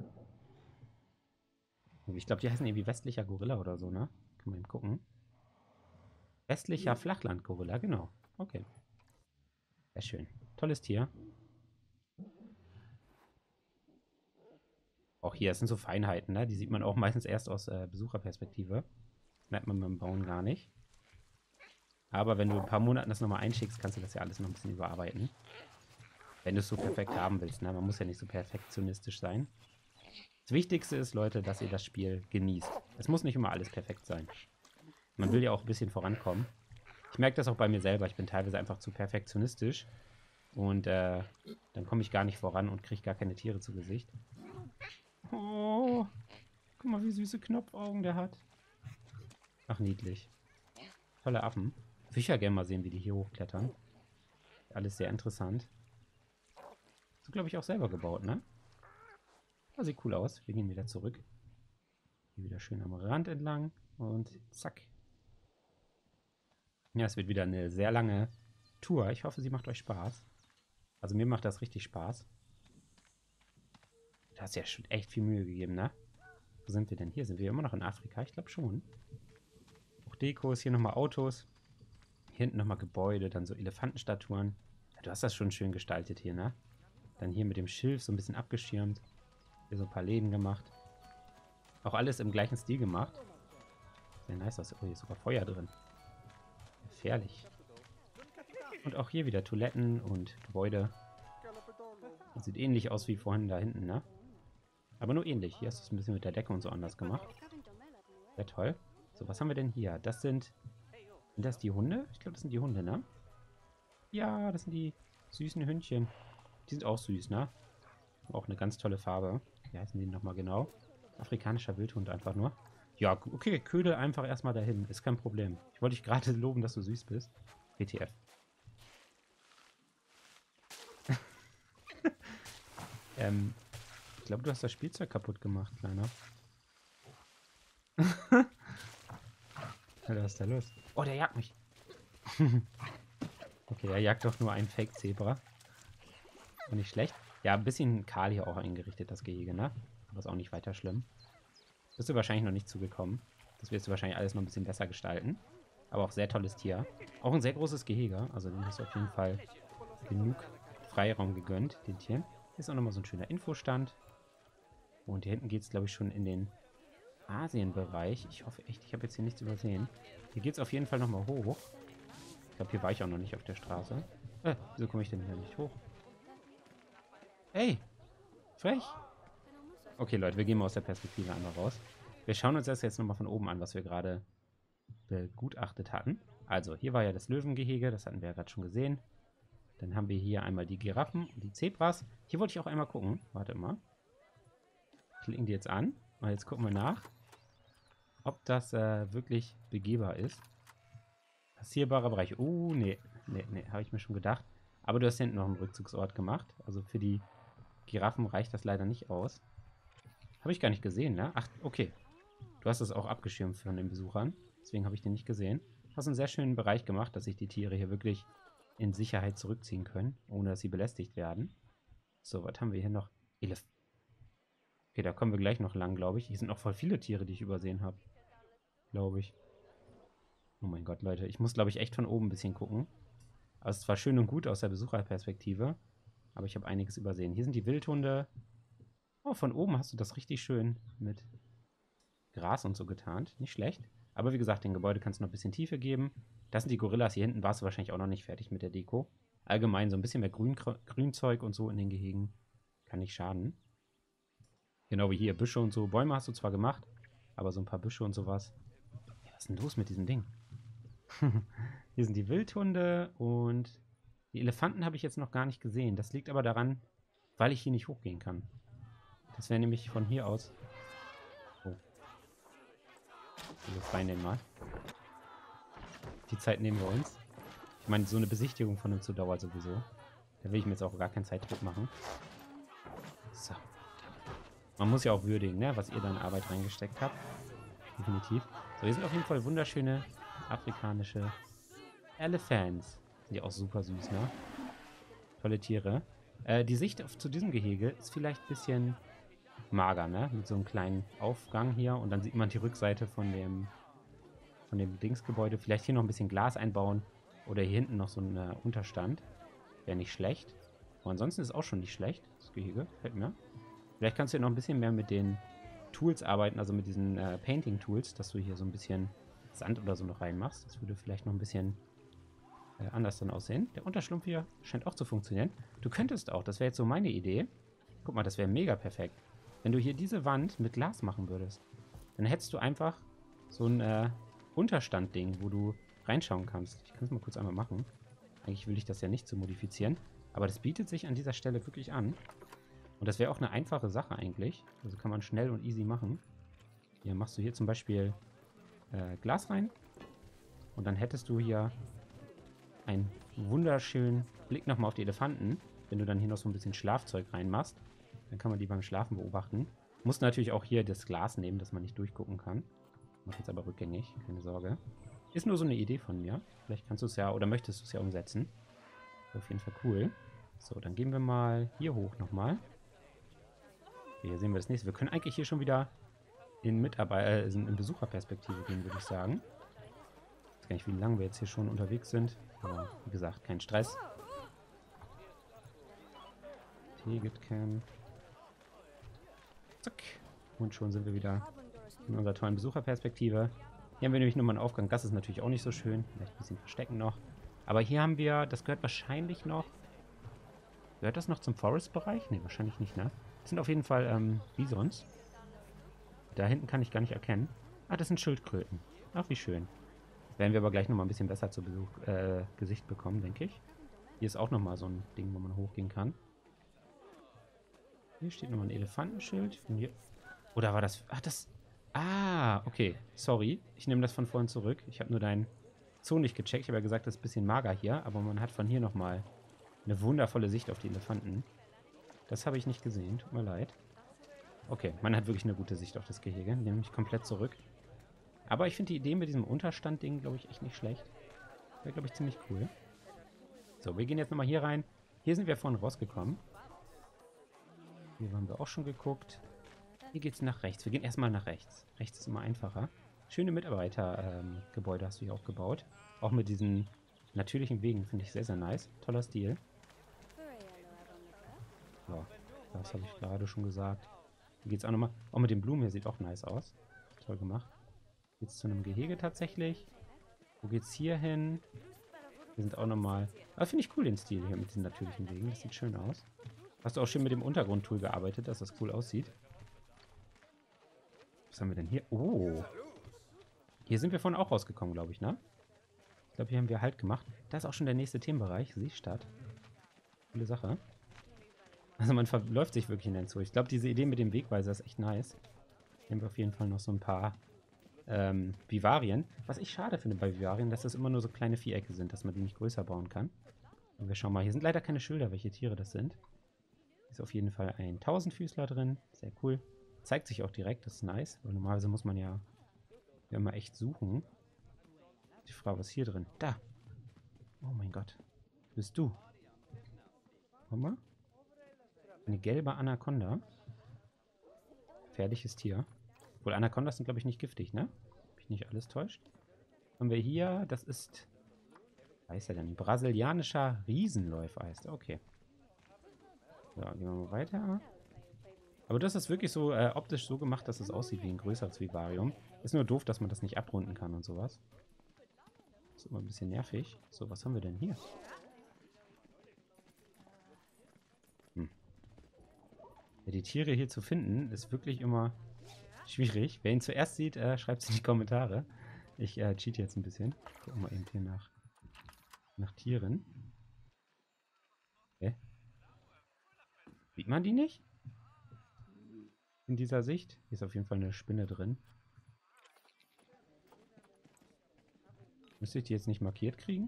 Ich glaube, die heißen irgendwie westlicher Gorilla oder so, ne? Können wir eben gucken. Westlicher Flachland-Gorilla, genau. Okay. Sehr schön. Tolles Tier. Auch hier, es sind so Feinheiten, ne? Die sieht man auch meistens erst aus äh, Besucherperspektive. Das merkt man beim Bauen gar nicht. Aber wenn du in ein paar Monaten das nochmal einschickst, kannst du das ja alles noch ein bisschen überarbeiten. Wenn du es so perfekt haben willst, ne? Man muss ja nicht so perfektionistisch sein. Das Wichtigste ist, Leute, dass ihr das Spiel genießt. Es muss nicht immer alles perfekt sein. Man will ja auch ein bisschen vorankommen. Ich merke das auch bei mir selber. Ich bin teilweise einfach zu perfektionistisch. Und äh, dann komme ich gar nicht voran und kriege gar keine Tiere zu Gesicht. Oh, guck mal, wie süße Knopfaugen der hat. Ach, niedlich. Tolle Affen. Ich würde ja gerne mal sehen, wie die hier hochklettern. Alles sehr interessant. So, glaube ich, auch selber gebaut, ne? Ah, sieht cool aus. Wir gehen wieder zurück. Hier wieder schön am Rand entlang. Und zack. Ja, es wird wieder eine sehr lange Tour. Ich hoffe, sie macht euch Spaß. Also mir macht das richtig Spaß. Du hast ja schon echt viel Mühe gegeben, ne? Wo sind wir denn? Hier sind wir immer noch in Afrika. Ich glaube schon. Auch Dekos, hier nochmal Autos. Hier hinten nochmal Gebäude, dann so Elefantenstatuen. Ja, du hast das schon schön gestaltet hier, ne? Dann hier mit dem Schilf so ein bisschen abgeschirmt. Hier so ein paar Läden gemacht. Auch alles im gleichen Stil gemacht. Sehr nice aus. Oh, hier ist sogar Feuer drin. Gefährlich. Und auch hier wieder Toiletten und Gebäude. Das sieht ähnlich aus wie vorhin da hinten, ne? Aber nur ähnlich. Hier hast du es ein bisschen mit der Decke und so anders gemacht. Sehr toll. So, was haben wir denn hier? Das sind... Sind das die Hunde? Ich glaube, das sind die Hunde, ne? Ja, das sind die süßen Hündchen. Die sind auch süß, ne? Auch eine ganz tolle Farbe. Wie heißen die nochmal genau? Afrikanischer Wildhund einfach nur. Ja, okay, ködel einfach erstmal dahin. Ist kein Problem. Ich wollte dich gerade loben, dass du süß bist. W T F. ähm, ich glaube, du hast das Spielzeug kaputt gemacht, Kleiner. Alter, was ist da los? Oh, der jagt mich. Okay, er jagt doch nur einen Fake-Zebra. Und nicht schlecht. Ja, ein bisschen kahl hier auch eingerichtet, das Gehege, ne? Aber ist auch nicht weiter schlimm. Bist du wahrscheinlich noch nicht zugekommen. Das wirst du wahrscheinlich alles noch ein bisschen besser gestalten. Aber auch sehr tolles Tier. Auch ein sehr großes Gehege. Also dem hast du auf jeden Fall genug Freiraum gegönnt, den Tieren. Hier ist auch nochmal so ein schöner Infostand. Und hier hinten geht es, glaube ich, schon in den Asienbereich. Ich hoffe echt, ich habe jetzt hier nichts übersehen. Hier geht es auf jeden Fall nochmal hoch. Ich glaube, hier war ich auch noch nicht auf der Straße. Äh, wieso komme ich denn hier nicht hoch? Ey, frech. Okay, Leute, wir gehen mal aus der Perspektive einmal raus. Wir schauen uns das jetzt nochmal von oben an, was wir gerade begutachtet hatten. Also, hier war ja das Löwengehege, das hatten wir ja gerade schon gesehen. Dann haben wir hier einmal die Giraffen und die Zebras. Hier wollte ich auch einmal gucken. Warte mal. Klicken die jetzt an. Und jetzt gucken wir nach, ob das äh, wirklich begehbar ist. Passierbarer Bereich. Oh, nee. Nee, nee, habe ich mir schon gedacht. Aber du hast hinten noch einen Rückzugsort gemacht. Also für die Giraffen reicht das leider nicht aus. Habe ich gar nicht gesehen, ne? Ach, okay. Du hast es auch abgeschirmt von den Besuchern. Deswegen habe ich den nicht gesehen. Du hast einen sehr schönen Bereich gemacht, dass sich die Tiere hier wirklich in Sicherheit zurückziehen können, ohne dass sie belästigt werden. So, was haben wir hier noch? Elef. Okay, da kommen wir gleich noch lang, glaube ich. Hier sind noch voll viele Tiere, die ich übersehen habe. Glaube ich. Oh mein Gott, Leute. Ich muss, glaube ich, echt von oben ein bisschen gucken. Also es ist zwar schön und gut aus der Besucherperspektive, aber ich habe einiges übersehen. Hier sind die Wildhunde. Oh, von oben hast du das richtig schön mit Gras und so getarnt. Nicht schlecht. Aber wie gesagt, dem Gebäude kannst du noch ein bisschen Tiefe geben. Das sind die Gorillas. Hier hinten warst du wahrscheinlich auch noch nicht fertig mit der Deko. Allgemein so ein bisschen mehr Grün, Grünzeug und so in den Gehegen. Kann nicht schaden. Genau wie hier. Büsche und so. Bäume hast du zwar gemacht, aber so ein paar Büsche und sowas. Ja, was ist denn los mit diesem Ding? Hier sind die Wildhunde und die Elefanten habe ich jetzt noch gar nicht gesehen. Das liegt aber daran, weil ich hier nicht hochgehen kann. Das wäre nämlich von hier aus... Oh. Wir befreien den mal. Die Zeit nehmen wir uns. Ich meine, so eine Besichtigung von dem Zoo dauert sowieso. Da will ich mir jetzt auch gar keinen Zeitdruck machen. So. Man muss ja auch würdigen, ne, was ihr da in Arbeit reingesteckt habt. Definitiv. So, hier sind auf jeden Fall wunderschöne afrikanische Elephants. Sind die auch super süß, ne? Tolle Tiere. Äh, die Sicht auf, zu diesem Gehege ist vielleicht ein bisschen mager, ne? Mit so einem kleinen Aufgang hier. Und dann sieht man die Rückseite von dem, von dem Dingsgebäude. Vielleicht hier noch ein bisschen Glas einbauen. Oder hier hinten noch so ein äh, Unterstand. Wäre nicht schlecht. Aber ansonsten ist es auch schon nicht schlecht, das Gehege. Gefällt mir. Vielleicht kannst du hier noch ein bisschen mehr mit den Tools arbeiten, also mit diesen äh, Painting-Tools, dass du hier so ein bisschen Sand oder so noch reinmachst. Das würde vielleicht noch ein bisschen äh, anders dann aussehen. Der Unterschlupf hier scheint auch zu funktionieren. Du könntest auch, das wäre jetzt so meine Idee. Guck mal, das wäre mega perfekt. Wenn du hier diese Wand mit Glas machen würdest, dann hättest du einfach so ein äh, Unterstand-Ding, wo du reinschauen kannst. Ich kann es mal kurz einmal machen. Eigentlich will ich das ja nicht so modifizieren. Aber das bietet sich an dieser Stelle wirklich an. Und das wäre auch eine einfache Sache eigentlich. Also kann man schnell und easy machen. Hier machst du hier zum Beispiel äh, Glas rein. Und dann hättest du hier einen wunderschönen Blick nochmal auf die Elefanten. Wenn du dann hier noch so ein bisschen Schlafzeug reinmachst, dann kann man die beim Schlafen beobachten. Muss natürlich auch hier das Glas nehmen, dass man nicht durchgucken kann. Mach jetzt aber rückgängig, keine Sorge. Ist nur so eine Idee von mir. Vielleicht kannst du es ja, oder möchtest du es ja umsetzen. Auf jeden Fall cool. So, dann gehen wir mal hier hoch nochmal. Hier sehen wir das nächste. Wir können eigentlich hier schon wieder in, Mitarbeit äh, in Besucherperspektive gehen, würde ich sagen. Ich weiß gar nicht, wie lange wir jetzt hier schon unterwegs sind. Aber wie gesagt, kein Stress. Tegitcam. Zack. Und schon sind wir wieder in unserer tollen Besucherperspektive. Hier haben wir nämlich nochmal einen Aufgang. Das ist natürlich auch nicht so schön. Vielleicht ein bisschen verstecken noch. Aber hier haben wir, das gehört wahrscheinlich noch... Gehört das noch zum Forest-Bereich? Ne, wahrscheinlich nicht, ne? Das sind auf jeden Fall ähm, Bisons. Da hinten kann ich gar nicht erkennen. Ah, das sind Schildkröten. Ach, wie schön. Werden wir aber gleich nochmal ein bisschen besser zu Besuch, äh, Gesicht bekommen, denke ich. Hier ist auch nochmal so ein Ding, wo man hochgehen kann. Hier steht nochmal ein Elefantenschild. Und hier... Oder war das... Ach, das... Ah, okay. Sorry. Ich nehme das von vorhin zurück. Ich habe nur deinen Zoo nicht gecheckt. Ich habe ja gesagt, das ist ein bisschen mager hier. Aber man hat von hier nochmal eine wundervolle Sicht auf die Elefanten. Das habe ich nicht gesehen. Tut mir leid. Okay, man hat wirklich eine gute Sicht auf das Gehege. Nehme ich komplett zurück. Aber ich finde die Idee mit diesem Unterstand-Ding, glaube ich, echt nicht schlecht. Wäre, glaube ich, ziemlich cool. So, wir gehen jetzt nochmal hier rein. Hier sind wir vorhin rausgekommen. Hier haben wir auch schon geguckt. Hier geht es nach rechts. Wir gehen erstmal nach rechts. Rechts ist immer einfacher. Schöne Mitarbeitergebäude ähm, hast du hier auch gebaut. Auch mit diesen natürlichen Wegen finde ich sehr, sehr nice. Toller Stil. So, das habe ich gerade schon gesagt. Hier geht es auch nochmal. Auch mit den Blumen hier sieht auch nice aus. Toll gemacht. Geht es zu einem Gehege tatsächlich. Wo geht's hier hin? Wir sind auch nochmal... Aber finde ich cool, den Stil hier mit diesen natürlichen Wegen. Das sieht schön aus. Hast du auch schön mit dem Untergrundtool gearbeitet, dass das cool aussieht. Was haben wir denn hier? Oh. Hier sind wir vorhin auch rausgekommen, glaube ich, ne? Ich glaube, hier haben wir Halt gemacht. Da ist auch schon der nächste Themenbereich. Seestadt. Coole Sache. Also man verläuft sich wirklich in den Zoo. Ich glaube, diese Idee mit dem Wegweiser ist echt nice. Hier haben wir auf jeden Fall noch so ein paar ähm, Vivarien. Was ich schade finde bei Vivarien, dass das immer nur so kleine Vierecke sind, dass man die nicht größer bauen kann. Und wir schauen mal. Hier sind leider keine Schilder, welche Tiere das sind. Hier ist auf jeden Fall ein Tausendfüßler drin. Sehr cool. Zeigt sich auch direkt, das ist nice. Weil normalerweise muss man ja, ja immer echt suchen. Die Frage, was ist hier drin? Da! Oh mein Gott. Bist du? Komm mal. Eine gelbe Anaconda. Gefährliches Tier. Obwohl Anacondas sind, glaube ich, nicht giftig, ne? Mich nicht alles täuscht. Haben wir hier, das ist... Was heißt er denn? Brasilianischer Riesenläufer heißt er. Okay. So, gehen wir mal weiter. Aber das ist wirklich so äh, optisch so gemacht, dass es aussieht wie ein größeres Vivarium. Ist nur doof, dass man das nicht abrunden kann und sowas. Ist immer ein bisschen nervig. So, was haben wir denn hier? Hm. Ja, die Tiere hier zu finden, ist wirklich immer schwierig. Wer ihn zuerst sieht, äh, schreibt es in die Kommentare. Ich äh, cheat jetzt ein bisschen. Gucken wir eben hier nach, nach Tieren. Hä? Sieht man die nicht? In dieser Sicht? Hier ist auf jeden Fall eine Spinne drin. Müsste ich die jetzt nicht markiert kriegen?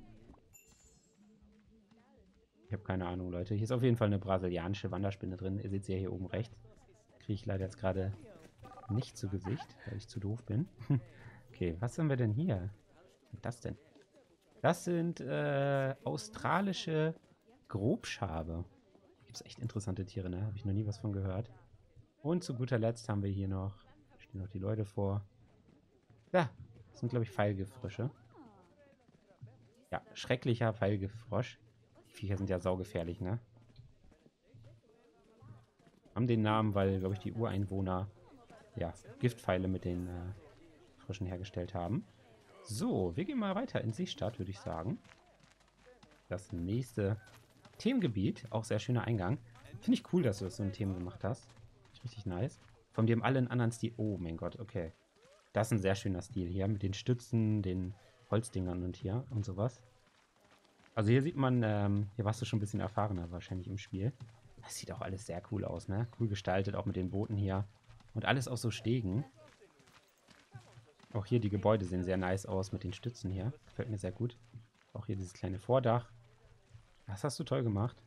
Ich habe keine Ahnung, Leute. Hier ist auf jeden Fall eine brasilianische Wanderspinne drin. Ihr seht sie ja hier oben rechts. Kriege ich leider jetzt gerade nicht zu Gesicht, weil ich zu doof bin. Okay, was haben wir denn hier? Was ist das denn? Das sind äh, australische Grobschabe. Hier gibt es echt interessante Tiere, ne? Habe ich noch nie was von gehört. Und zu guter Letzt haben wir hier noch, stehen noch die Leute vor. Ja, das sind, glaube ich, Pfeilgiftfrösche. Ja, schrecklicher Pfeilgiftfrosch. Die Viecher sind ja saugefährlich, ne? Haben den Namen, weil, glaube ich, die Ureinwohner ja, Giftpfeile mit den äh, Fröschen hergestellt haben. So, wir gehen mal weiter in Seestadt, würde ich sagen. Das nächste Themengebiet, auch sehr schöner Eingang. Finde ich cool, dass du das so ein Thema gemacht hast. Richtig nice. Von dem alle einen anderen Stil. Oh mein Gott, okay. Das ist ein sehr schöner Stil hier mit den Stützen, den Holzdingern und hier und sowas. Also hier sieht man, ähm, hier warst du schon ein bisschen erfahrener wahrscheinlich im Spiel. Das sieht auch alles sehr cool aus, ne? Cool gestaltet, auch mit den Booten hier. Und alles auf so Stegen. Auch hier die Gebäude sehen sehr nice aus mit den Stützen hier. Gefällt mir sehr gut. Auch hier dieses kleine Vordach. Das hast du toll gemacht.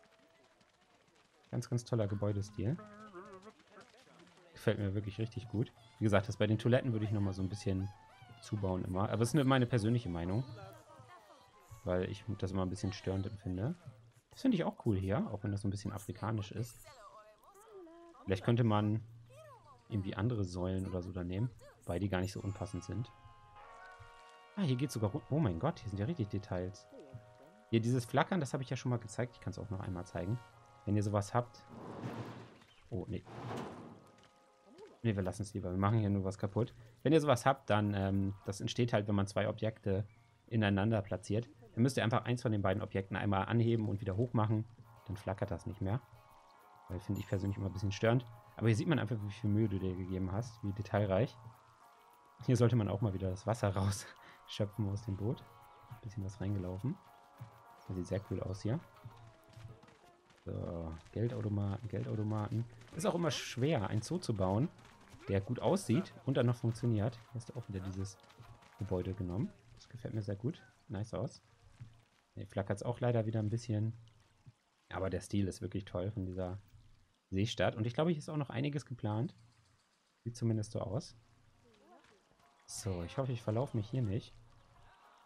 Ganz, ganz toller Gebäudestil. Gefällt mir wirklich richtig gut. Wie gesagt, das bei den Toiletten würde ich nochmal so ein bisschen zubauen immer. Aber das ist nur meine persönliche Meinung. Weil ich das immer ein bisschen störend empfinde. Das finde ich auch cool hier, auch wenn das so ein bisschen afrikanisch ist. Vielleicht könnte man irgendwie andere Säulen oder so da nehmen, weil die gar nicht so unpassend sind. Ah, hier geht sogar... Oh mein Gott, hier sind ja richtig Details. Hier dieses Flackern, das habe ich ja schon mal gezeigt. Ich kann es auch noch einmal zeigen. Wenn ihr sowas habt... Oh, nee. Nee, wir lassen es lieber. Wir machen hier nur was kaputt. Wenn ihr sowas habt, dann... Ähm, das entsteht halt, wenn man zwei Objekte ineinander platziert. Dann müsst ihr einfach eins von den beiden Objekten einmal anheben und wieder hoch machen. Dann flackert das nicht mehr. Weil finde ich persönlich immer ein bisschen störend. Aber hier sieht man einfach, wie viel Mühe du dir gegeben hast. Wie detailreich. Hier sollte man auch mal wieder das Wasser rausschöpfen aus dem Boot. Ein bisschen was reingelaufen. Das sieht sehr cool aus hier. So, Geldautomaten, Geldautomaten. Ist auch immer schwer, einen Zoo zu bauen, der gut aussieht und dann noch funktioniert. Hier hast du auch wieder dieses Gebäude genommen. Das gefällt mir sehr gut. Nice aus. Hier flackert es auch leider wieder ein bisschen. Aber der Stil ist wirklich toll von dieser Seestadt. Und ich glaube, hier ist auch noch einiges geplant. Sieht zumindest so aus. So, ich hoffe, ich verlaufe mich hier nicht.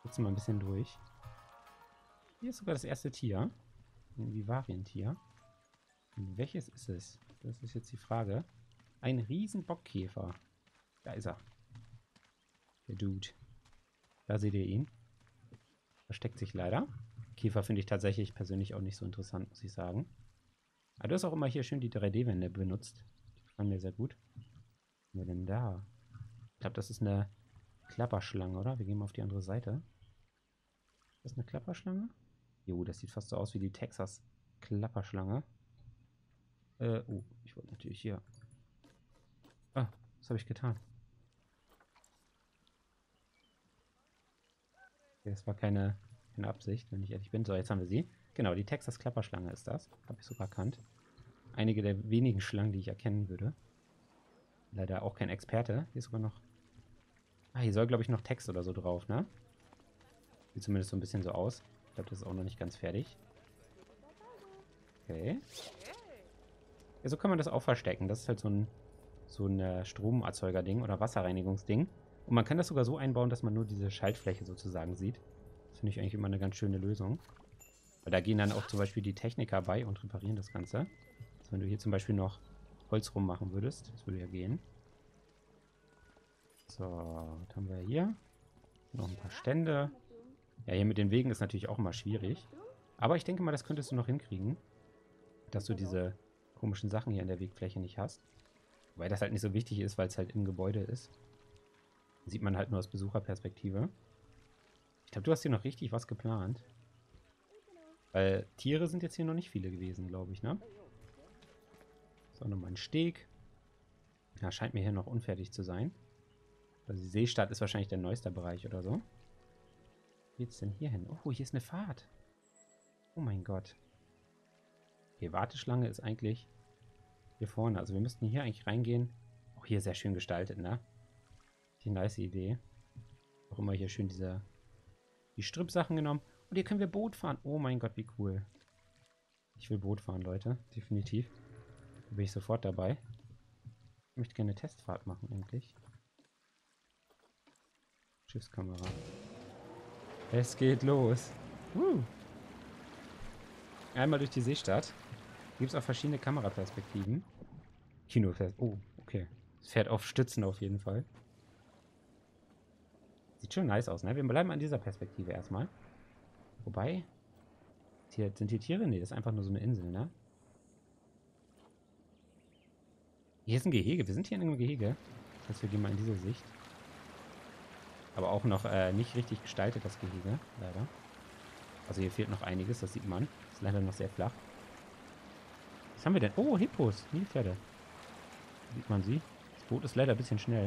Jetzt mal ein bisschen durch. Hier ist sogar das erste Tier. Ein Vivarientier. Und welches ist es? Das ist jetzt die Frage. Ein Riesenbockkäfer. Da ist er. Der Dude. Da seht ihr ihn. Versteckt sich leider. Käfer finde ich tatsächlich persönlich auch nicht so interessant, muss ich sagen. Aber du hast auch immer hier schön die drei D-Wände benutzt. Die gefallen mir sehr gut. Was haben wir denn da? Ich glaube, das ist eine Klapperschlange, oder? Wir gehen mal auf die andere Seite. Ist das eine Klapperschlange? Jo, das sieht fast so aus wie die Texas-Klapperschlange. Äh, oh, ich wollte natürlich hier... Ah, was habe ich getan? Okay, das war keine, keine Absicht, wenn ich ehrlich bin. So, jetzt haben wir sie. Genau, die Texas-Klapperschlange ist das. Habe ich sogar erkannt. Einige der wenigen Schlangen, die ich erkennen würde. Leider auch kein Experte. Hier ist sogar noch... Ah, hier soll, glaube ich, noch Text oder so drauf, ne? Sieht zumindest so ein bisschen so aus. Ich glaube, das ist auch noch nicht ganz fertig. Okay. Ja, so kann man das auch verstecken. Das ist halt so ein, so ein äh, Stromerzeuger-Ding oder Wasserreinigungsding. Und man kann das sogar so einbauen, dass man nur diese Schaltfläche sozusagen sieht. Das finde ich eigentlich immer eine ganz schöne Lösung. Weil da gehen dann auch zum Beispiel die Techniker bei und reparieren das Ganze. Also wenn du hier zum Beispiel noch Holz rummachen würdest, das würde ja gehen. So, was haben wir hier? Noch ein paar Stände. Ja, hier mit den Wegen ist natürlich auch immer schwierig. Aber ich denke mal, das könntest du noch hinkriegen. Dass du diese komischen Sachen hier in der Wegfläche nicht hast. Wobei das halt nicht so wichtig ist, weil es halt im Gebäude ist. Sieht man halt nur aus Besucherperspektive. Ich glaube, du hast hier noch richtig was geplant. Weil Tiere sind jetzt hier noch nicht viele gewesen, glaube ich, ne? So, nochmal ein Steg. Ja, scheint mir hier noch unfertig zu sein. Also die Seestadt ist wahrscheinlich der neueste Bereich oder so. Wie geht's denn hier hin? Oh, hier ist eine Fahrt. Oh mein Gott. Okay, Warteschlange ist eigentlich hier vorne. Also wir müssten hier eigentlich reingehen. Auch hier sehr schön gestaltet, ne? Die nice Idee. Auch immer hier schön diese die Strippsachen genommen. Und hier können wir Boot fahren. Oh mein Gott, wie cool. Ich will Boot fahren, Leute. Definitiv. Da bin ich sofort dabei. Ich möchte gerne eine Testfahrt machen, eigentlich. Schiffskamera. Es geht los. Uh. Einmal durch die Seestadt. Gibt es auch verschiedene Kameraperspektiven. Kinofest. Oh, okay. Es fährt auf Stützen auf jeden Fall. Sieht schon nice aus, ne? Wir bleiben an dieser Perspektive erstmal. Wobei... Hier, sind hier Tiere? Ne, das ist einfach nur so eine Insel, ne? Hier ist ein Gehege. Wir sind hier in einem Gehege. Das heißt, wir gehen mal in diese Sicht. Aber auch noch äh, nicht richtig gestaltet, das Gehege. Leider. Also hier fehlt noch einiges, das sieht man. Ist leider noch sehr flach. Was haben wir denn? Oh, Hippos. Nilpferde. Sieht man sie. Das Boot ist leider ein bisschen schnell.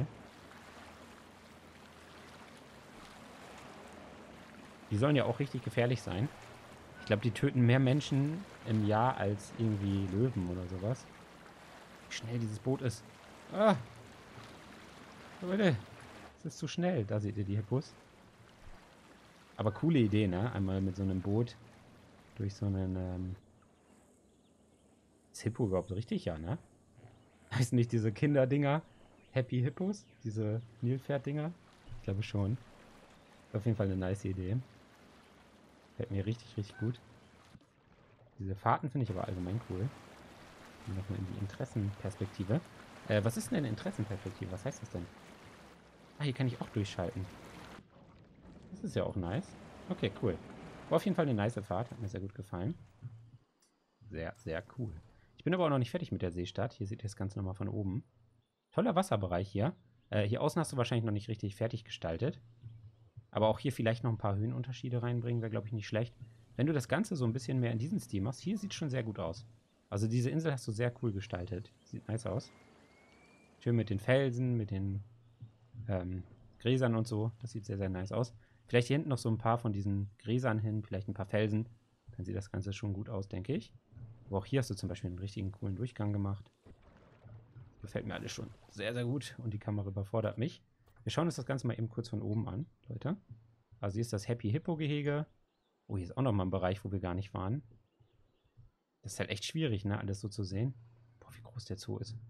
Die sollen ja auch richtig gefährlich sein. Ich glaube, die töten mehr Menschen im Jahr als irgendwie Löwen oder sowas. Wie schnell dieses Boot ist. Ah! Leute, es ist zu schnell. Da seht ihr die Hippos. Aber coole Idee, ne? Einmal mit so einem Boot durch so einen... Ähm ist Hippo überhaupt richtig? Ja, ne? Heißen nicht diese Kinderdinger Happy Hippos? Diese Nilpferddinger? Ich glaube schon. Ist auf jeden Fall eine nice Idee. Fällt mir richtig, richtig gut. Diese Fahrten finde ich aber allgemein cool. Nochmal in die Interessenperspektive. Äh, was ist denn eine Interessenperspektive? Was heißt das denn? Ah, hier kann ich auch durchschalten. Das ist ja auch nice. Okay, cool. War auf jeden Fall eine nice Fahrt. Hat mir sehr gut gefallen. Sehr, sehr cool. Ich bin aber auch noch nicht fertig mit der Seestadt. Hier seht ihr das Ganze nochmal von oben. Toller Wasserbereich hier. Äh, hier außen hast du wahrscheinlich noch nicht richtig fertig gestaltet. Aber auch hier vielleicht noch ein paar Höhenunterschiede reinbringen, wäre, glaube ich, nicht schlecht. Wenn du das Ganze so ein bisschen mehr in diesen Stil machst, hier sieht es schon sehr gut aus. Also diese Insel hast du sehr cool gestaltet. Sieht nice aus. Schön mit den Felsen, mit den ähm, Gräsern und so. Das sieht sehr, sehr nice aus. Vielleicht hier hinten noch so ein paar von diesen Gräsern hin, vielleicht ein paar Felsen. Dann sieht das Ganze schon gut aus, denke ich. Aber auch hier hast du zum Beispiel einen richtigen coolen Durchgang gemacht. Gefällt mir alles schon sehr, sehr gut. Und die Kamera überfordert mich. Wir schauen uns das Ganze mal eben kurz von oben an, Leute. Also hier ist das Happy Hippo Gehege. Oh, hier ist auch nochmal ein Bereich, wo wir gar nicht waren. Das ist halt echt schwierig, ne, alles so zu sehen. Boah, wie groß der Zoo ist.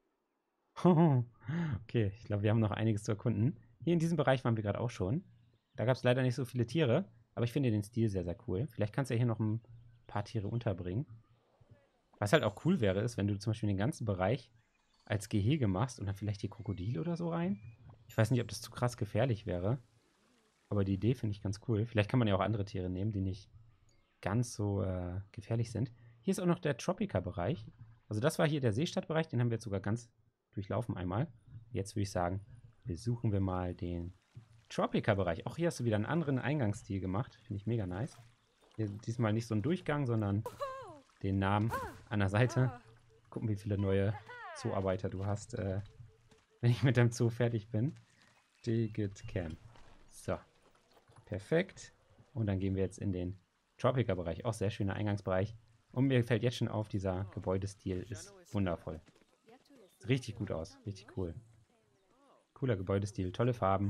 Okay, ich glaube, wir haben noch einiges zu erkunden. Hier in diesem Bereich waren wir gerade auch schon. Da gab es leider nicht so viele Tiere, aber ich finde den Stil sehr, sehr cool. Vielleicht kannst du ja hier noch ein paar Tiere unterbringen. Was halt auch cool wäre, ist, wenn du zum Beispiel den ganzen Bereich als Gehege machst und dann vielleicht die Krokodile oder so rein. Ich weiß nicht, ob das zu krass gefährlich wäre, aber die Idee finde ich ganz cool. Vielleicht kann man ja auch andere Tiere nehmen, die nicht ganz so äh, gefährlich sind. Hier ist auch noch der Tropica-Bereich. Also das war hier der Seestadtbereich, den haben wir jetzt sogar ganz durchlaufen einmal. Jetzt würde ich sagen, besuchen wir mal den Tropica-Bereich. Auch hier hast du wieder einen anderen Eingangsstil gemacht. Finde ich mega nice. Hier diesmal nicht so ein Durchgang, sondern den Namen an der Seite. Gucken, wie viele neue Zooarbeiter du hast, äh, wenn ich mit deinem Zoo fertig bin. Digit Camp. So. Perfekt. Und dann gehen wir jetzt in den Tropica-Bereich. Auch sehr schöner Eingangsbereich. Und mir fällt jetzt schon auf, dieser Gebäudestil ist wundervoll. Sieht richtig gut aus. Richtig cool. Cooler Gebäudestil. Tolle Farben.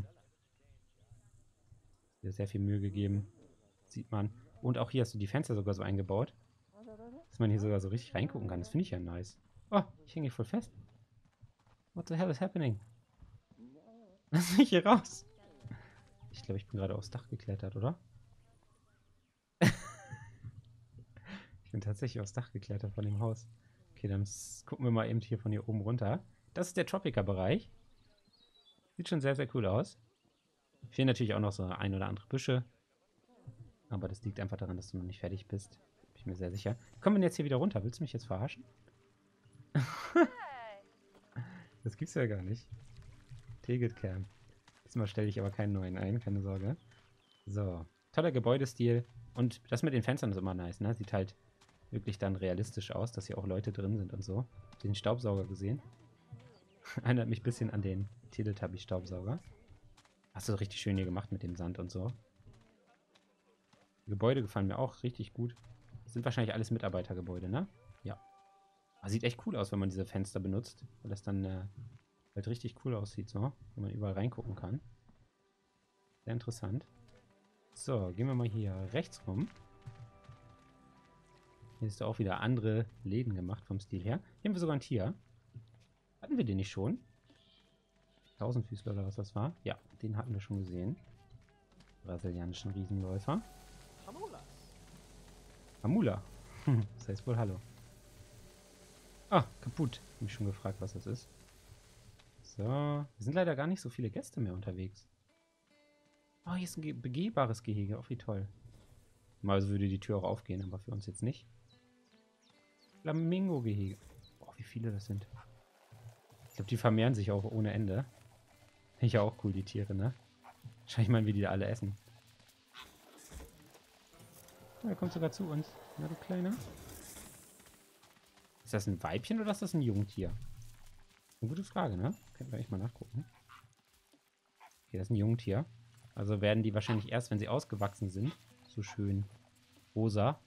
Hier sehr viel Mühe gegeben. Sieht man. Und auch hier hast du die Fenster sogar so eingebaut, dass man hier sogar so richtig reingucken kann. Das finde ich ja nice. Oh, ich hänge hier voll fest. What the hell is happening? Lass mich hier raus. Ich glaube, ich bin gerade aufs Dach geklettert, oder? Ich bin tatsächlich aufs Dach geklettert von dem Haus. Okay, dann gucken wir mal eben hier von hier oben runter. Das ist der Tropica-Bereich. Sieht schon sehr, sehr cool aus. Fehlen natürlich auch noch so ein oder andere Büsche. Aber das liegt einfach daran, dass du noch nicht fertig bist. Bin ich mir sehr sicher. Kommen wir denn jetzt hier wieder runter? Willst du mich jetzt verarschen? Das gibt's ja gar nicht. Tegit Camp. Diesmal stelle ich aber keinen neuen ein, keine Sorge. So. Toller Gebäudestil. Und das mit den Fenstern ist immer nice, ne? Sieht halt wirklich dann realistisch aus, dass hier auch Leute drin sind und so. Den Staubsauger gesehen. Erinnert mich ein bisschen an den Teletubby-Staubsauger. Hast du richtig schön hier gemacht mit dem Sand und so. Die Gebäude gefallen mir auch richtig gut. Das sind wahrscheinlich alles Mitarbeitergebäude, ne? Ja. Aber sieht echt cool aus, wenn man diese Fenster benutzt. Weil das dann äh, halt richtig cool aussieht, so. Wenn man überall reingucken kann. Sehr interessant. So, gehen wir mal hier rechts rum. Hier ist auch wieder andere Läden gemacht vom Stil her. Hier haben wir sogar ein Tier. Hatten wir den nicht schon? Tausendfüßler oder was das war? Ja, den hatten wir schon gesehen. Brasilianischen Riesenläufer. Hamula. Das heißt wohl Hallo. Ah, kaputt. Hab mich schon gefragt, was das ist. So. Wir sind leider gar nicht so viele Gäste mehr unterwegs. Oh, hier ist ein ge begehbares Gehege. Oh, wie toll. Mal würde die Tür auch aufgehen, aber für uns jetzt nicht. Flamingo-Gehege. Oh, wie viele das sind. Ich glaube, die vermehren sich auch ohne Ende. Finde ich ja auch cool, die Tiere, ne? Schau ich mal, wie die da alle essen. Oh, er kommt sogar zu uns. Na, du Kleiner. Ist das ein Weibchen oder ist das ein Jungtier? Eine gute Frage, ne? Könnten wir echt mal nachgucken. Okay, das ist ein Jungtier. Also werden die wahrscheinlich erst, wenn sie ausgewachsen sind, so schön rosa.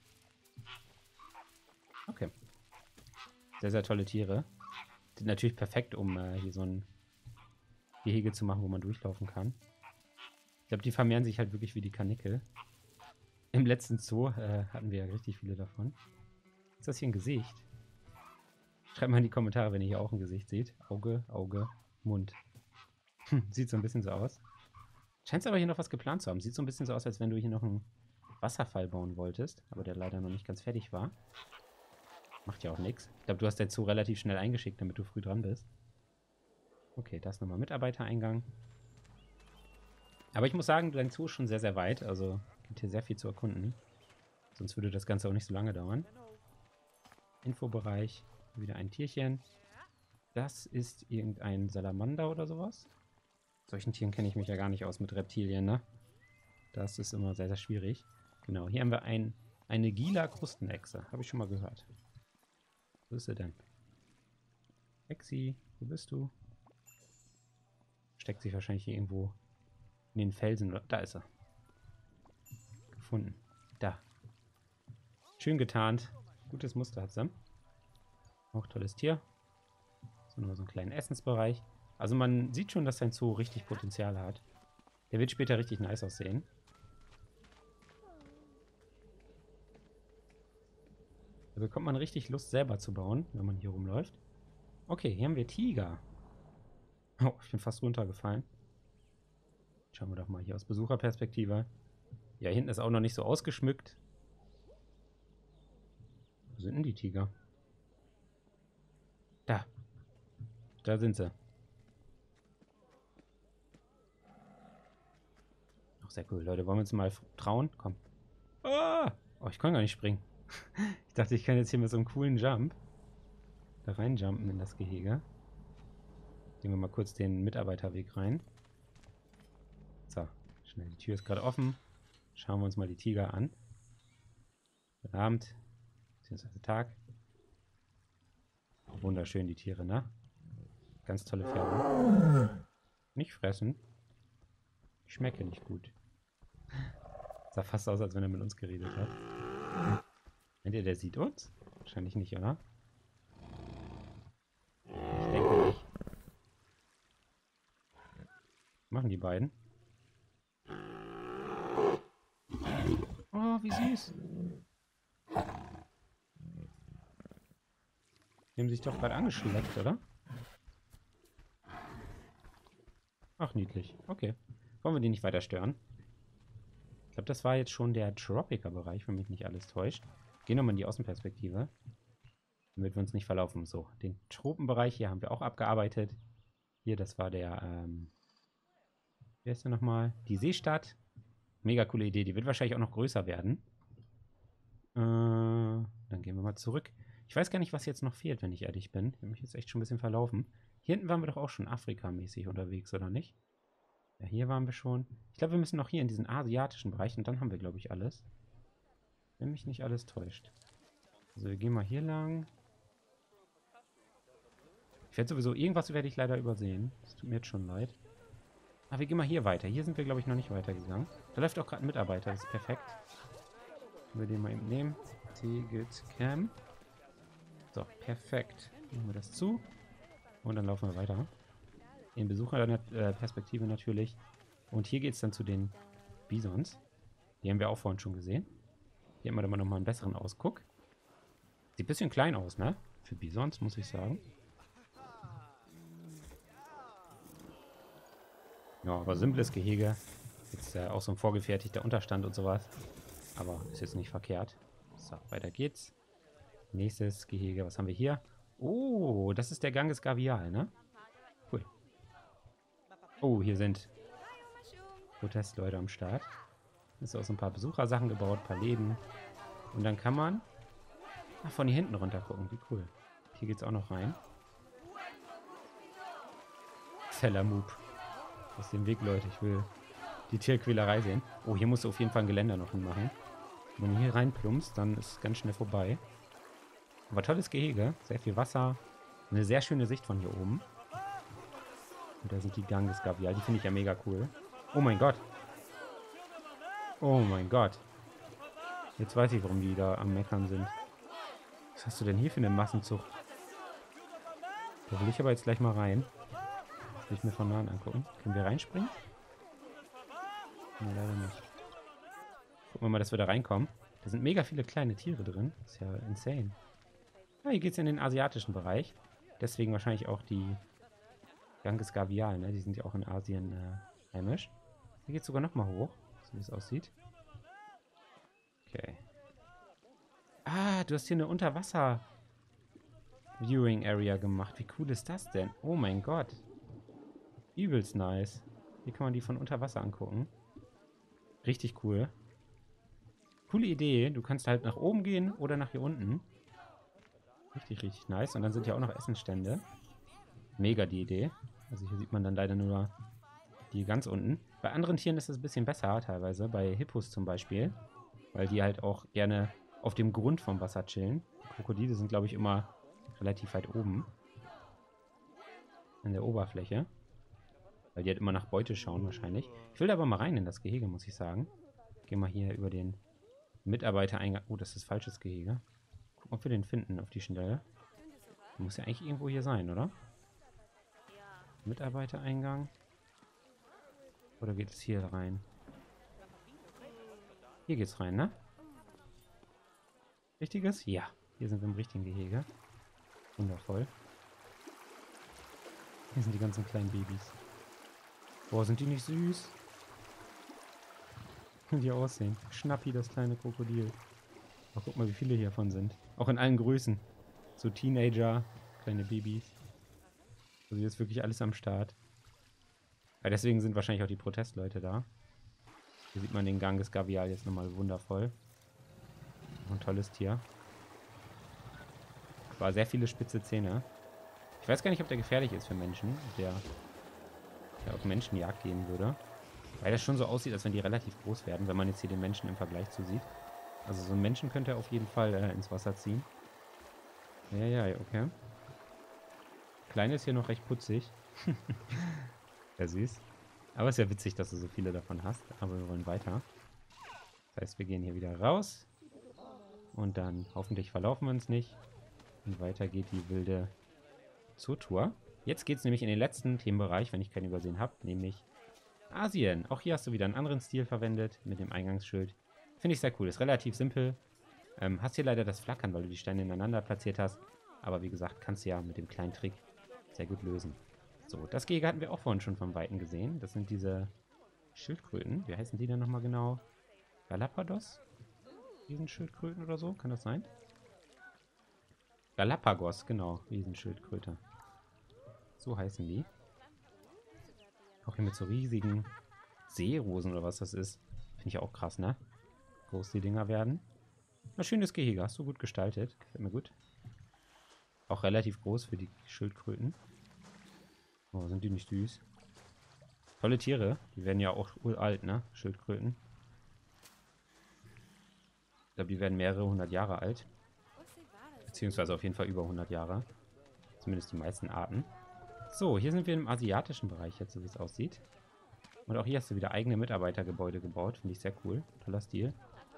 Okay. Sehr, sehr tolle Tiere. Sind natürlich perfekt, um äh, hier so ein Gehege zu machen, wo man durchlaufen kann. Ich glaube, die vermehren sich halt wirklich wie die Karnickel. Im letzten Zoo äh, hatten wir ja richtig viele davon. Ist das hier ein Gesicht? Schreibt mal in die Kommentare, wenn ihr hier auch ein Gesicht seht. Auge, Auge, Mund. Hm, sieht so ein bisschen so aus. Scheint aber hier noch was geplant zu haben. Sieht so ein bisschen so aus, als wenn du hier noch einen Wasserfall bauen wolltest, aber der leider noch nicht ganz fertig war. Macht ja auch nichts. Ich glaube, du hast dein Zoo relativ schnell eingeschickt, damit du früh dran bist. Okay, da ist nochmal Mitarbeitereingang. Aber ich muss sagen, dein Zoo ist schon sehr, sehr weit. Also gibt hier sehr viel zu erkunden. Sonst würde das Ganze auch nicht so lange dauern. Infobereich. Wieder ein Tierchen. Das ist irgendein Salamander oder sowas. Solchen Tieren kenne ich mich ja gar nicht aus mit Reptilien, ne? Das ist immer sehr, sehr schwierig. Genau, hier haben wir ein, eine Gila-Krustenechse. Habe ich schon mal gehört. Wo ist sie denn? Exi, wo bist du? Steckt sich wahrscheinlich hier irgendwo in den Felsen. Da ist er. Gefunden. Da. Schön getarnt. Gutes Muster hat sie. Auch tolles Tier. So, nur so einen kleinen Essensbereich. Also man sieht schon, dass sein Zoo richtig Potenzial hat. Der wird später richtig nice aussehen. Da bekommt man richtig Lust, selber zu bauen, wenn man hier rumläuft. Okay, hier haben wir Tiger. Oh, ich bin fast runtergefallen. Schauen wir doch mal hier aus Besucherperspektive. Ja, hinten ist auch noch nicht so ausgeschmückt. Wo sind denn die Tiger? Da. Da sind sie. Ach, sehr cool. Leute, wollen wir uns mal trauen? Komm. Ah! Oh, ich kann gar nicht springen. Ich dachte, ich kann jetzt hier mit so einem coolen Jump da reinjumpen in das Gehege. Gehen wir mal kurz den Mitarbeiterweg rein. So, schnell. Die Tür ist gerade offen. Schauen wir uns mal die Tiger an. Guten Abend. Beziehungsweise Tag. Auch wunderschön, die Tiere, ne? Ganz tolle Färbung. Nicht fressen. Ich schmecke nicht gut. Sah fast aus, als wenn er mit uns geredet hat. Meint ihr, der sieht uns? Wahrscheinlich nicht, oder? Ich denke nicht. Was machen die beiden? Oh, wie süß. Die haben sich doch gerade angeschleckt, oder? Ach, niedlich. Okay. Wollen wir die nicht weiter stören? Ich glaube, das war jetzt schon der Tropica-Bereich, wenn mich nicht alles täuscht. Gehen wir mal in die Außenperspektive. Damit wir uns nicht verlaufen. So, den Tropenbereich hier haben wir auch abgearbeitet. Hier, das war der, ähm... Wer ist der nochmal? Die Seestadt. Mega coole Idee. Die wird wahrscheinlich auch noch größer werden. Äh, dann gehen wir mal zurück. Ich weiß gar nicht, was jetzt noch fehlt, wenn ich ehrlich bin. Ich habe mich jetzt echt schon ein bisschen verlaufen. Hier hinten waren wir doch auch schon Afrika-mäßig unterwegs, oder nicht? Ja, hier waren wir schon. Ich glaube, wir müssen noch hier in diesen asiatischen Bereich und dann haben wir, glaube ich, alles. Wenn mich nicht alles täuscht. Also wir gehen mal hier lang. Ich werde sowieso, irgendwas werde ich leider übersehen. Das tut mir jetzt schon leid. Aber wir gehen mal hier weiter. Hier sind wir, glaube ich, noch nicht weitergegangen. Da läuft auch gerade ein Mitarbeiter. Das ist perfekt. Können wir den mal eben nehmen. Ticket Cam. So, perfekt. Machen wir das zu. Und dann laufen wir weiter. In Besucherperspektive natürlich. Und hier geht es dann zu den Bisons. Die haben wir auch vorhin schon gesehen. Hier haben wir dann mal nochmal einen besseren Ausguck. Sieht ein bisschen klein aus, ne? Für Bisons, muss ich sagen. Ja, aber simples Gehege. Jetzt äh, auch so ein vorgefertigter Unterstand und sowas. Aber ist jetzt nicht verkehrt. So, weiter geht's. Nächstes Gehege, was haben wir hier? Oh, das ist der Ganges Gavial, ne? Cool. Oh, hier sind Protestleute am Start. Ist auch so ein paar Besuchersachen gebaut, ein paar Läden. Und dann kann man ach, von hier hinten runter gucken. Wie cool. Hier geht's auch noch rein. Zellermub. Aus dem Weg, Leute. Ich will die Tierquälerei sehen. Oh, hier musst du auf jeden Fall ein Geländer noch hinmachen. Wenn du hier reinplumpst, dann ist es ganz schnell vorbei. Aber tolles Gehege. Sehr viel Wasser. Eine sehr schöne Sicht von hier oben. Und da sind die Ganges Gavial. Die finde ich ja mega cool. Oh mein Gott. Oh mein Gott. Jetzt weiß ich, warum die da am Meckern sind. Was hast du denn hier für eine Massenzucht? Da will ich aber jetzt gleich mal rein. Das will ich mir von nahen angucken. Können wir reinspringen? Nee, leider nicht. Gucken wir mal, dass wir da reinkommen. Da sind mega viele kleine Tiere drin. Das ist ja insane. Ah, hier geht es in den asiatischen Bereich. Deswegen wahrscheinlich auch die Ganges Gavial, ne? Die sind ja auch in Asien äh, heimisch. Hier geht es sogar nochmal hoch, so wie es aussieht. Okay. Ah, du hast hier eine Unterwasser-Viewing-Area gemacht. Wie cool ist das denn? Oh mein Gott. Übelst nice. Hier kann man die von unter Wasser angucken. Richtig cool. Coole Idee. Du kannst halt nach oben gehen oder nach hier unten. Richtig, richtig nice. Und dann sind ja auch noch Essensstände. Mega die Idee. Also hier sieht man dann leider nur die ganz unten. Bei anderen Tieren ist es ein bisschen besser teilweise. Bei Hippos zum Beispiel. Weil die halt auch gerne auf dem Grund vom Wasser chillen. Krokodile sind, glaube ich, immer relativ weit oben. An der Oberfläche. Weil die halt immer nach Beute schauen wahrscheinlich. Ich will da aber mal rein in das Gehege, muss ich sagen. Gehen wir hier über den Mitarbeitereingang. Oh, das ist falsches Gehege. Gucken, ob wir den finden auf die Schnelle. Der muss ja eigentlich irgendwo hier sein, oder? Mitarbeitereingang. Oder geht es hier rein? Hier geht's rein, ne? Richtiges? Ja. Hier sind wir im richtigen Gehege. Wundervoll. Hier sind die ganzen kleinen Babys. Boah, sind die nicht süß? Die aussehen. Schnappi, das kleine Krokodil. Ach, guck mal, wie viele hiervon sind. Auch in allen Größen. So Teenager, kleine Babys. Also hier ist wirklich alles am Start. Ja, deswegen sind wahrscheinlich auch die Protestleute da. Hier sieht man den Ganges Gavial jetzt nochmal wundervoll. Ein tolles Tier. War sehr viele spitze Zähne. Ich weiß gar nicht, ob der gefährlich ist für Menschen. Ob der, der auf Menschenjagd gehen würde. Weil das schon so aussieht, als wenn die relativ groß werden, wenn man jetzt hier den Menschen im Vergleich zusieht. Also so einen Menschen könnte er auf jeden Fall äh, ins Wasser ziehen. Ja, ja, okay. Kleine ist hier noch recht putzig. Sehr süß. Aber es ist ja witzig, dass du so viele davon hast. Aber wir wollen weiter. Das heißt, wir gehen hier wieder raus. Und dann hoffentlich verlaufen wir uns nicht. Und weiter geht die wilde Zootour. Jetzt geht es nämlich in den letzten Themenbereich, wenn ich keinen übersehen habe, nämlich Asien. Auch hier hast du wieder einen anderen Stil verwendet mit dem Eingangsschild. Finde ich sehr cool. Ist relativ simpel. Ähm, hast hier leider das Flackern, weil du die Steine ineinander platziert hast. Aber wie gesagt, kannst du ja mit dem kleinen Trick sehr gut lösen. So, das Gehege hatten wir auch vorhin schon von Weitem gesehen. Das sind diese Schildkröten. Wie heißen die denn nochmal genau? Galapagos? Riesenschildkröten oder so? Kann das sein? Galapagos, genau. Riesenschildkröte. So heißen die. Auch hier mit so riesigen Seerosen oder was das ist. Finde ich auch krass, ne? Groß die Dinger werden. Ein schönes Gehege. Hast du gut gestaltet. Gefällt mir gut. Auch relativ groß für die Schildkröten. Oh, sind die nicht süß? Tolle Tiere. Die werden ja auch uralt, ne? Schildkröten. Ich glaube, die werden mehrere hundert Jahre alt. Beziehungsweise auf jeden Fall über hundert Jahre. Zumindest die meisten Arten. So, hier sind wir im asiatischen Bereich jetzt, so wie es aussieht. Und auch hier hast du wieder eigene Mitarbeitergebäude gebaut. Finde ich sehr cool. Toller Stil.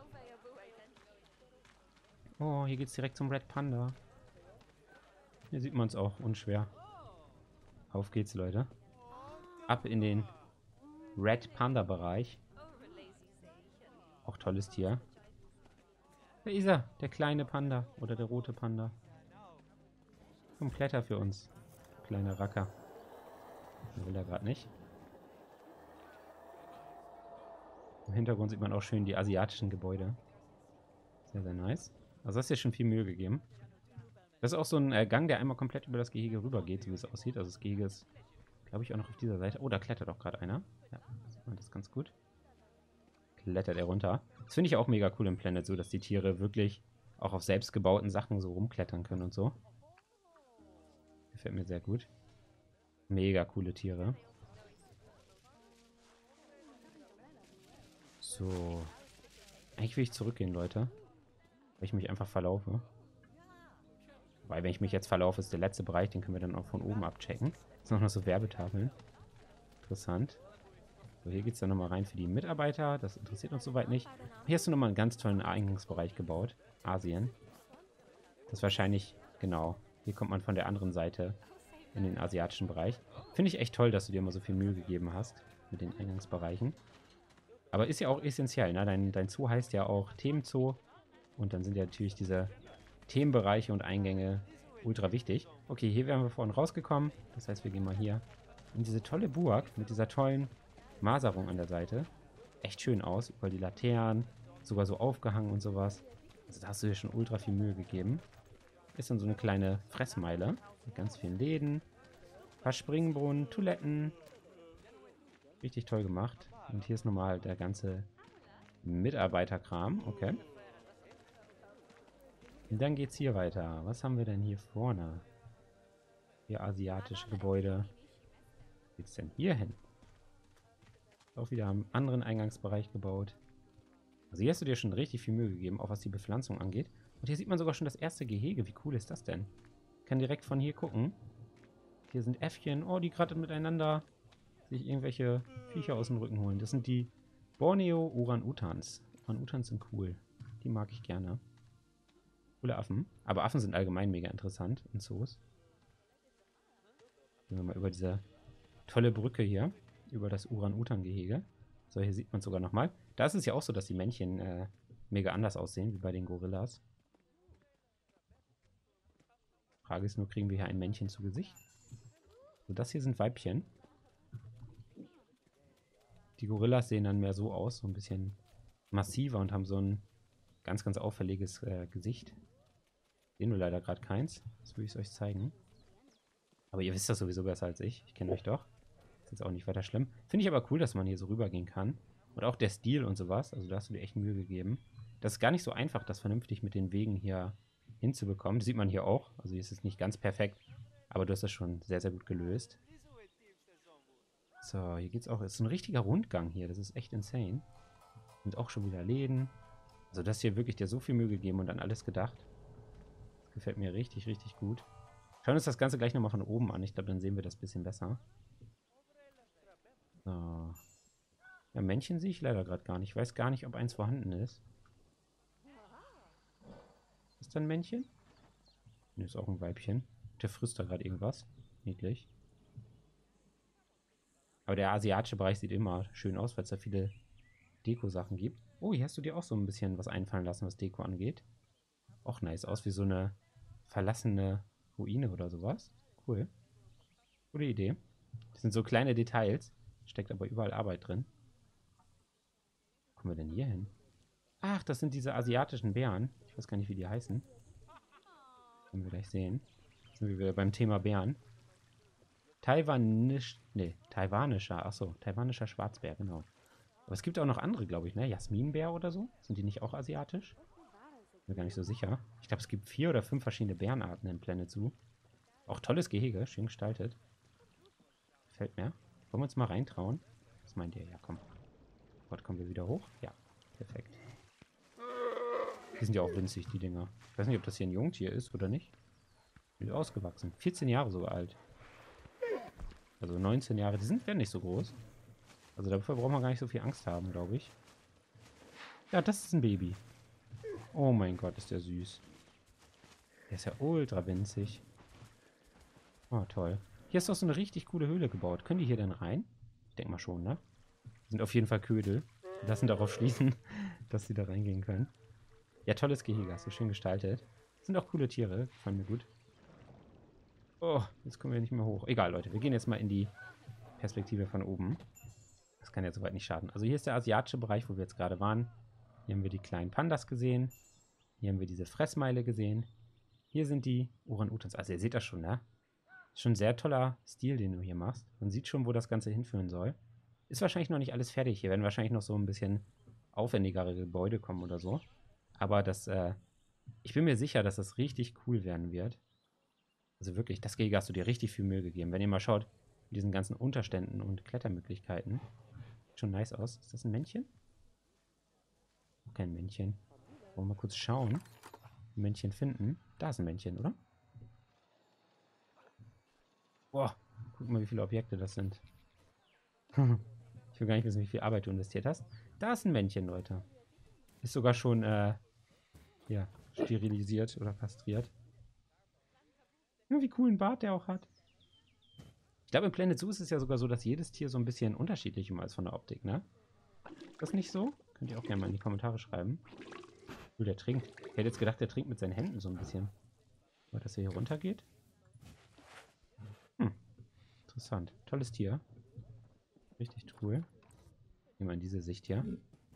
Oh, hier geht es direkt zum Red Panda. Hier sieht man es auch unschwer. Auf geht's, Leute. Ab in den Red Panda Bereich. Auch tolles Tier. Da ist er, der kleine Panda. Oder der rote Panda. Komm, kletter für uns. Kleiner Racker. Den will er gerade nicht. Im Hintergrund sieht man auch schön die asiatischen Gebäude. Sehr, sehr nice. Also hast du dir schon viel Mühe gegeben. Das ist auch so ein äh, Gang, der einmal komplett über das Gehege rüber geht, so wie es aussieht. Also das Gehege ist, glaube ich, auch noch auf dieser Seite. Oh, da klettert auch gerade einer. Ja, sieht man das ganz gut. Klettert er runter. Das finde ich auch mega cool im Planet, so dass die Tiere wirklich auch auf selbstgebauten Sachen so rumklettern können und so. Gefällt mir sehr gut. Mega coole Tiere. So. Eigentlich will ich zurückgehen, Leute. Weil ich mich einfach verlaufe. Weil wenn ich mich jetzt verlaufe, ist der letzte Bereich, den können wir dann auch von oben abchecken. Das sind auch noch so Werbetafeln. Interessant. So, hier geht es dann nochmal rein für die Mitarbeiter. Das interessiert uns soweit nicht. Hier hast du nochmal einen ganz tollen Eingangsbereich gebaut. Asien. Das ist wahrscheinlich, genau. Hier kommt man von der anderen Seite in den asiatischen Bereich. Finde ich echt toll, dass du dir immer so viel Mühe gegeben hast mit den Eingangsbereichen. Aber ist ja auch essentiell, ne? Dein, dein Zoo heißt ja auch Themenzoo. Und dann sind ja natürlich diese Themenbereiche und Eingänge ultra wichtig. Okay, hier wären wir vorhin rausgekommen. Das heißt, wir gehen mal hier in diese tolle Burg mit dieser tollen Maserung an der Seite. Echt schön aus. Überall die Laternen, sogar so aufgehangen und sowas. Also da hast du dir schon ultra viel Mühe gegeben. Ist dann so eine kleine Fressmeile mit ganz vielen Läden. Ein paar Springbrunnen, Toiletten. Richtig toll gemacht. Und hier ist nochmal der ganze Mitarbeiterkram. Okay. Und dann geht's hier weiter. Was haben wir denn hier vorne? Hier asiatische Gebäude. Wo geht's denn hier hin? Auch wieder am anderen Eingangsbereich gebaut. Also hier hast du dir schon richtig viel Mühe gegeben, auch was die Bepflanzung angeht. Und hier sieht man sogar schon das erste Gehege. Wie cool ist das denn? Ich kann direkt von hier gucken. Hier sind Äffchen. Oh, die gerade miteinander sich irgendwelche Viecher aus dem Rücken holen. Das sind die Borneo Orang-Utans. Orang-Utans sind cool. Die mag ich gerne. Coole Affen. Aber Affen sind allgemein mega interessant in Zoos. Gehen wir mal über diese tolle Brücke hier. Über das Orang-Utan-Gehege. So, hier sieht man es sogar nochmal. Da ist es ja auch so, dass die Männchen äh, mega anders aussehen, wie bei den Gorillas. Frage ist nur, kriegen wir hier ein Männchen zu Gesicht? So, das hier sind Weibchen. Die Gorillas sehen dann mehr so aus, so ein bisschen massiver und haben so ein ganz, ganz auffälliges äh, Gesicht. Sehen wir leider gerade keins. Das will ich euch zeigen. Aber ihr wisst das sowieso besser als ich. Ich kenne euch doch. Ist jetzt auch nicht weiter schlimm. Finde ich aber cool, dass man hier so rübergehen kann. Und auch der Stil und sowas. Also da hast du dir echt Mühe gegeben. Das ist gar nicht so einfach, das vernünftig mit den Wegen hier hinzubekommen. Das sieht man hier auch. Also hier ist es nicht ganz perfekt. Aber du hast das schon sehr, sehr gut gelöst. So, hier geht's auch. Es ist ein richtiger Rundgang hier. Das ist echt insane. Und auch schon wieder Läden. Also das hier wirklich dir so viel Mühe gegeben und an alles gedacht. Das gefällt mir richtig, richtig gut. Schauen wir uns das Ganze gleich nochmal von oben an. Ich glaube, dann sehen wir das ein bisschen besser. So. Ja, Männchen sehe ich leider gerade gar nicht. Ich weiß gar nicht, ob eins vorhanden ist. Ist da ein Männchen? Ne, ist auch ein Weibchen. Der frisst da gerade irgendwas. Niedlich. Aber der asiatische Bereich sieht immer schön aus, weil es da viele Deko-Sachen gibt. Oh, hier hast du dir auch so ein bisschen was einfallen lassen, was Deko angeht. Auch nice aus, wie so eine verlassene Ruine oder sowas. Cool. Gute Idee. Das sind so kleine Details. Steckt aber überall Arbeit drin. Wo kommen wir denn hier hin? Ach, das sind diese asiatischen Bären. Ich weiß gar nicht, wie die heißen. Können wir gleich sehen. Jetzt sind wir wieder beim Thema Bären. Taiwanisch, nee, taiwanischer, achso, taiwanischer Schwarzbär, genau. Aber es gibt auch noch andere, glaube ich, ne? Jasminbär oder so? Sind die nicht auch asiatisch? Bin mir gar nicht so sicher. Ich glaube, es gibt vier oder fünf verschiedene Bärenarten in Planet Zoo. Auch tolles Gehege, schön gestaltet. Gefällt mir. Wollen wir uns mal reintrauen? Was meint ihr? Ja, komm. Gott, kommen wir wieder hoch? Ja, perfekt. Die sind ja auch winzig, die Dinger. Ich weiß nicht, ob das hier ein Jungtier ist oder nicht. Sind ausgewachsen. vierzehn Jahre sogar alt. Also neunzehn Jahre. Die sind werden nicht so groß. Also dafür braucht man gar nicht so viel Angst haben, glaube ich. Ja, das ist ein Baby. Oh mein Gott, ist der süß. Der ist ja ultra winzig. Oh, toll. Hier ist doch so eine richtig coole Höhle gebaut. Können die hier denn rein? Ich denke mal schon, ne? Sind auf jeden Fall Ködel. Wir lassen darauf schließen, dass sie da reingehen können. Ja, tolles Gehege. Hast du schön gestaltet. Sind auch coole Tiere. Gefallen mir gut. Oh, jetzt kommen wir nicht mehr hoch. Egal, Leute. Wir gehen jetzt mal in die Perspektive von oben. Das kann ja soweit nicht schaden. Also hier ist der asiatische Bereich, wo wir jetzt gerade waren. Hier haben wir die kleinen Pandas gesehen. Hier haben wir diese Fressmeile gesehen. Hier sind die Orang-Utans. Also ihr seht das schon, ne? Schon ein sehr toller Stil, den du hier machst. Man sieht schon, wo das Ganze hinführen soll. Ist wahrscheinlich noch nicht alles fertig. Hier werden wahrscheinlich noch so ein bisschen aufwendigere Gebäude kommen oder so. Aber das, äh, ich bin mir sicher, dass das richtig cool werden wird. Also wirklich, das Gehege hast du dir richtig viel Mühe gegeben. Wenn ihr mal schaut, mit diesen ganzen Unterständen und Klettermöglichkeiten. Sieht schon nice aus. Ist das ein Männchen? Kein Männchen. Wollen wir mal kurz schauen. Ein Männchen finden. Da ist ein Männchen, oder? Boah, guck mal, wie viele Objekte das sind. Ich will gar nicht wissen, wie viel Arbeit du investiert hast. Da ist ein Männchen, Leute. Ist sogar schon, äh, ja, sterilisiert oder kastriert. Ja, wie cool ein Bart der auch hat. Ich glaube, in Planet Zoo ist es ja sogar so, dass jedes Tier so ein bisschen unterschiedlich immer ist von der Optik, ne? Ist das nicht so? Könnt ihr auch gerne mal in die Kommentare schreiben. Cool, der trinkt. Ich hätte jetzt gedacht, der trinkt mit seinen Händen so ein bisschen. Aber dass er hier runter geht. Hm. Interessant. Tolles Tier. Richtig cool. Gehen wir in diese Sicht hier.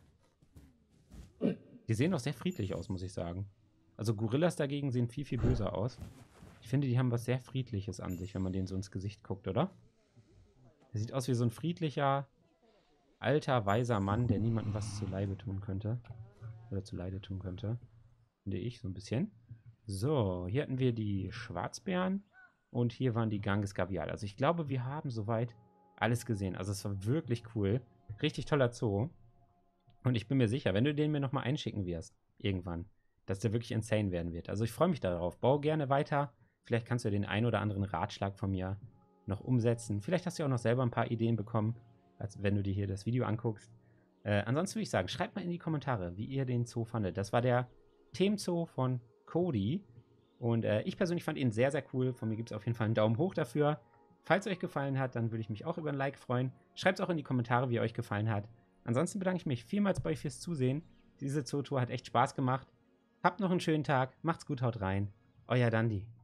Die sehen doch sehr friedlich aus, muss ich sagen. Also Gorillas dagegen sehen viel, viel böser aus. Ich finde, die haben was sehr Friedliches an sich, wenn man denen so ins Gesicht guckt, oder? Der sieht aus wie so ein friedlicher, alter, weiser Mann, der niemandem was zu Leibe tun könnte. Oder zu Leide tun könnte. Finde ich, so ein bisschen. So, hier hatten wir die Schwarzbären. Und hier waren die Ganges Gavial. Also ich glaube, wir haben soweit alles gesehen. Also es war wirklich cool. Richtig toller Zoo. Und ich bin mir sicher, wenn du den mir nochmal einschicken wirst, irgendwann, dass der wirklich insane werden wird. Also ich freue mich darauf. Bau gerne weiter. Vielleicht kannst du den einen oder anderen Ratschlag von mir noch umsetzen. Vielleicht hast du auch noch selber ein paar Ideen bekommen, als wenn du dir hier das Video anguckst. Äh, ansonsten würde ich sagen, schreibt mal in die Kommentare, wie ihr den Zoo fandet. Das war der Themenzoo von Cody. Und äh, ich persönlich fand ihn sehr, sehr cool. Von mir gibt es auf jeden Fall einen Daumen hoch dafür. Falls es euch gefallen hat, dann würde ich mich auch über ein Like freuen. Schreibt es auch in die Kommentare, wie euch gefallen hat. Ansonsten bedanke ich mich vielmals bei euch fürs Zusehen. Diese Zoo-Tour hat echt Spaß gemacht. Habt noch einen schönen Tag. Macht's gut, haut rein. Euer Dandi.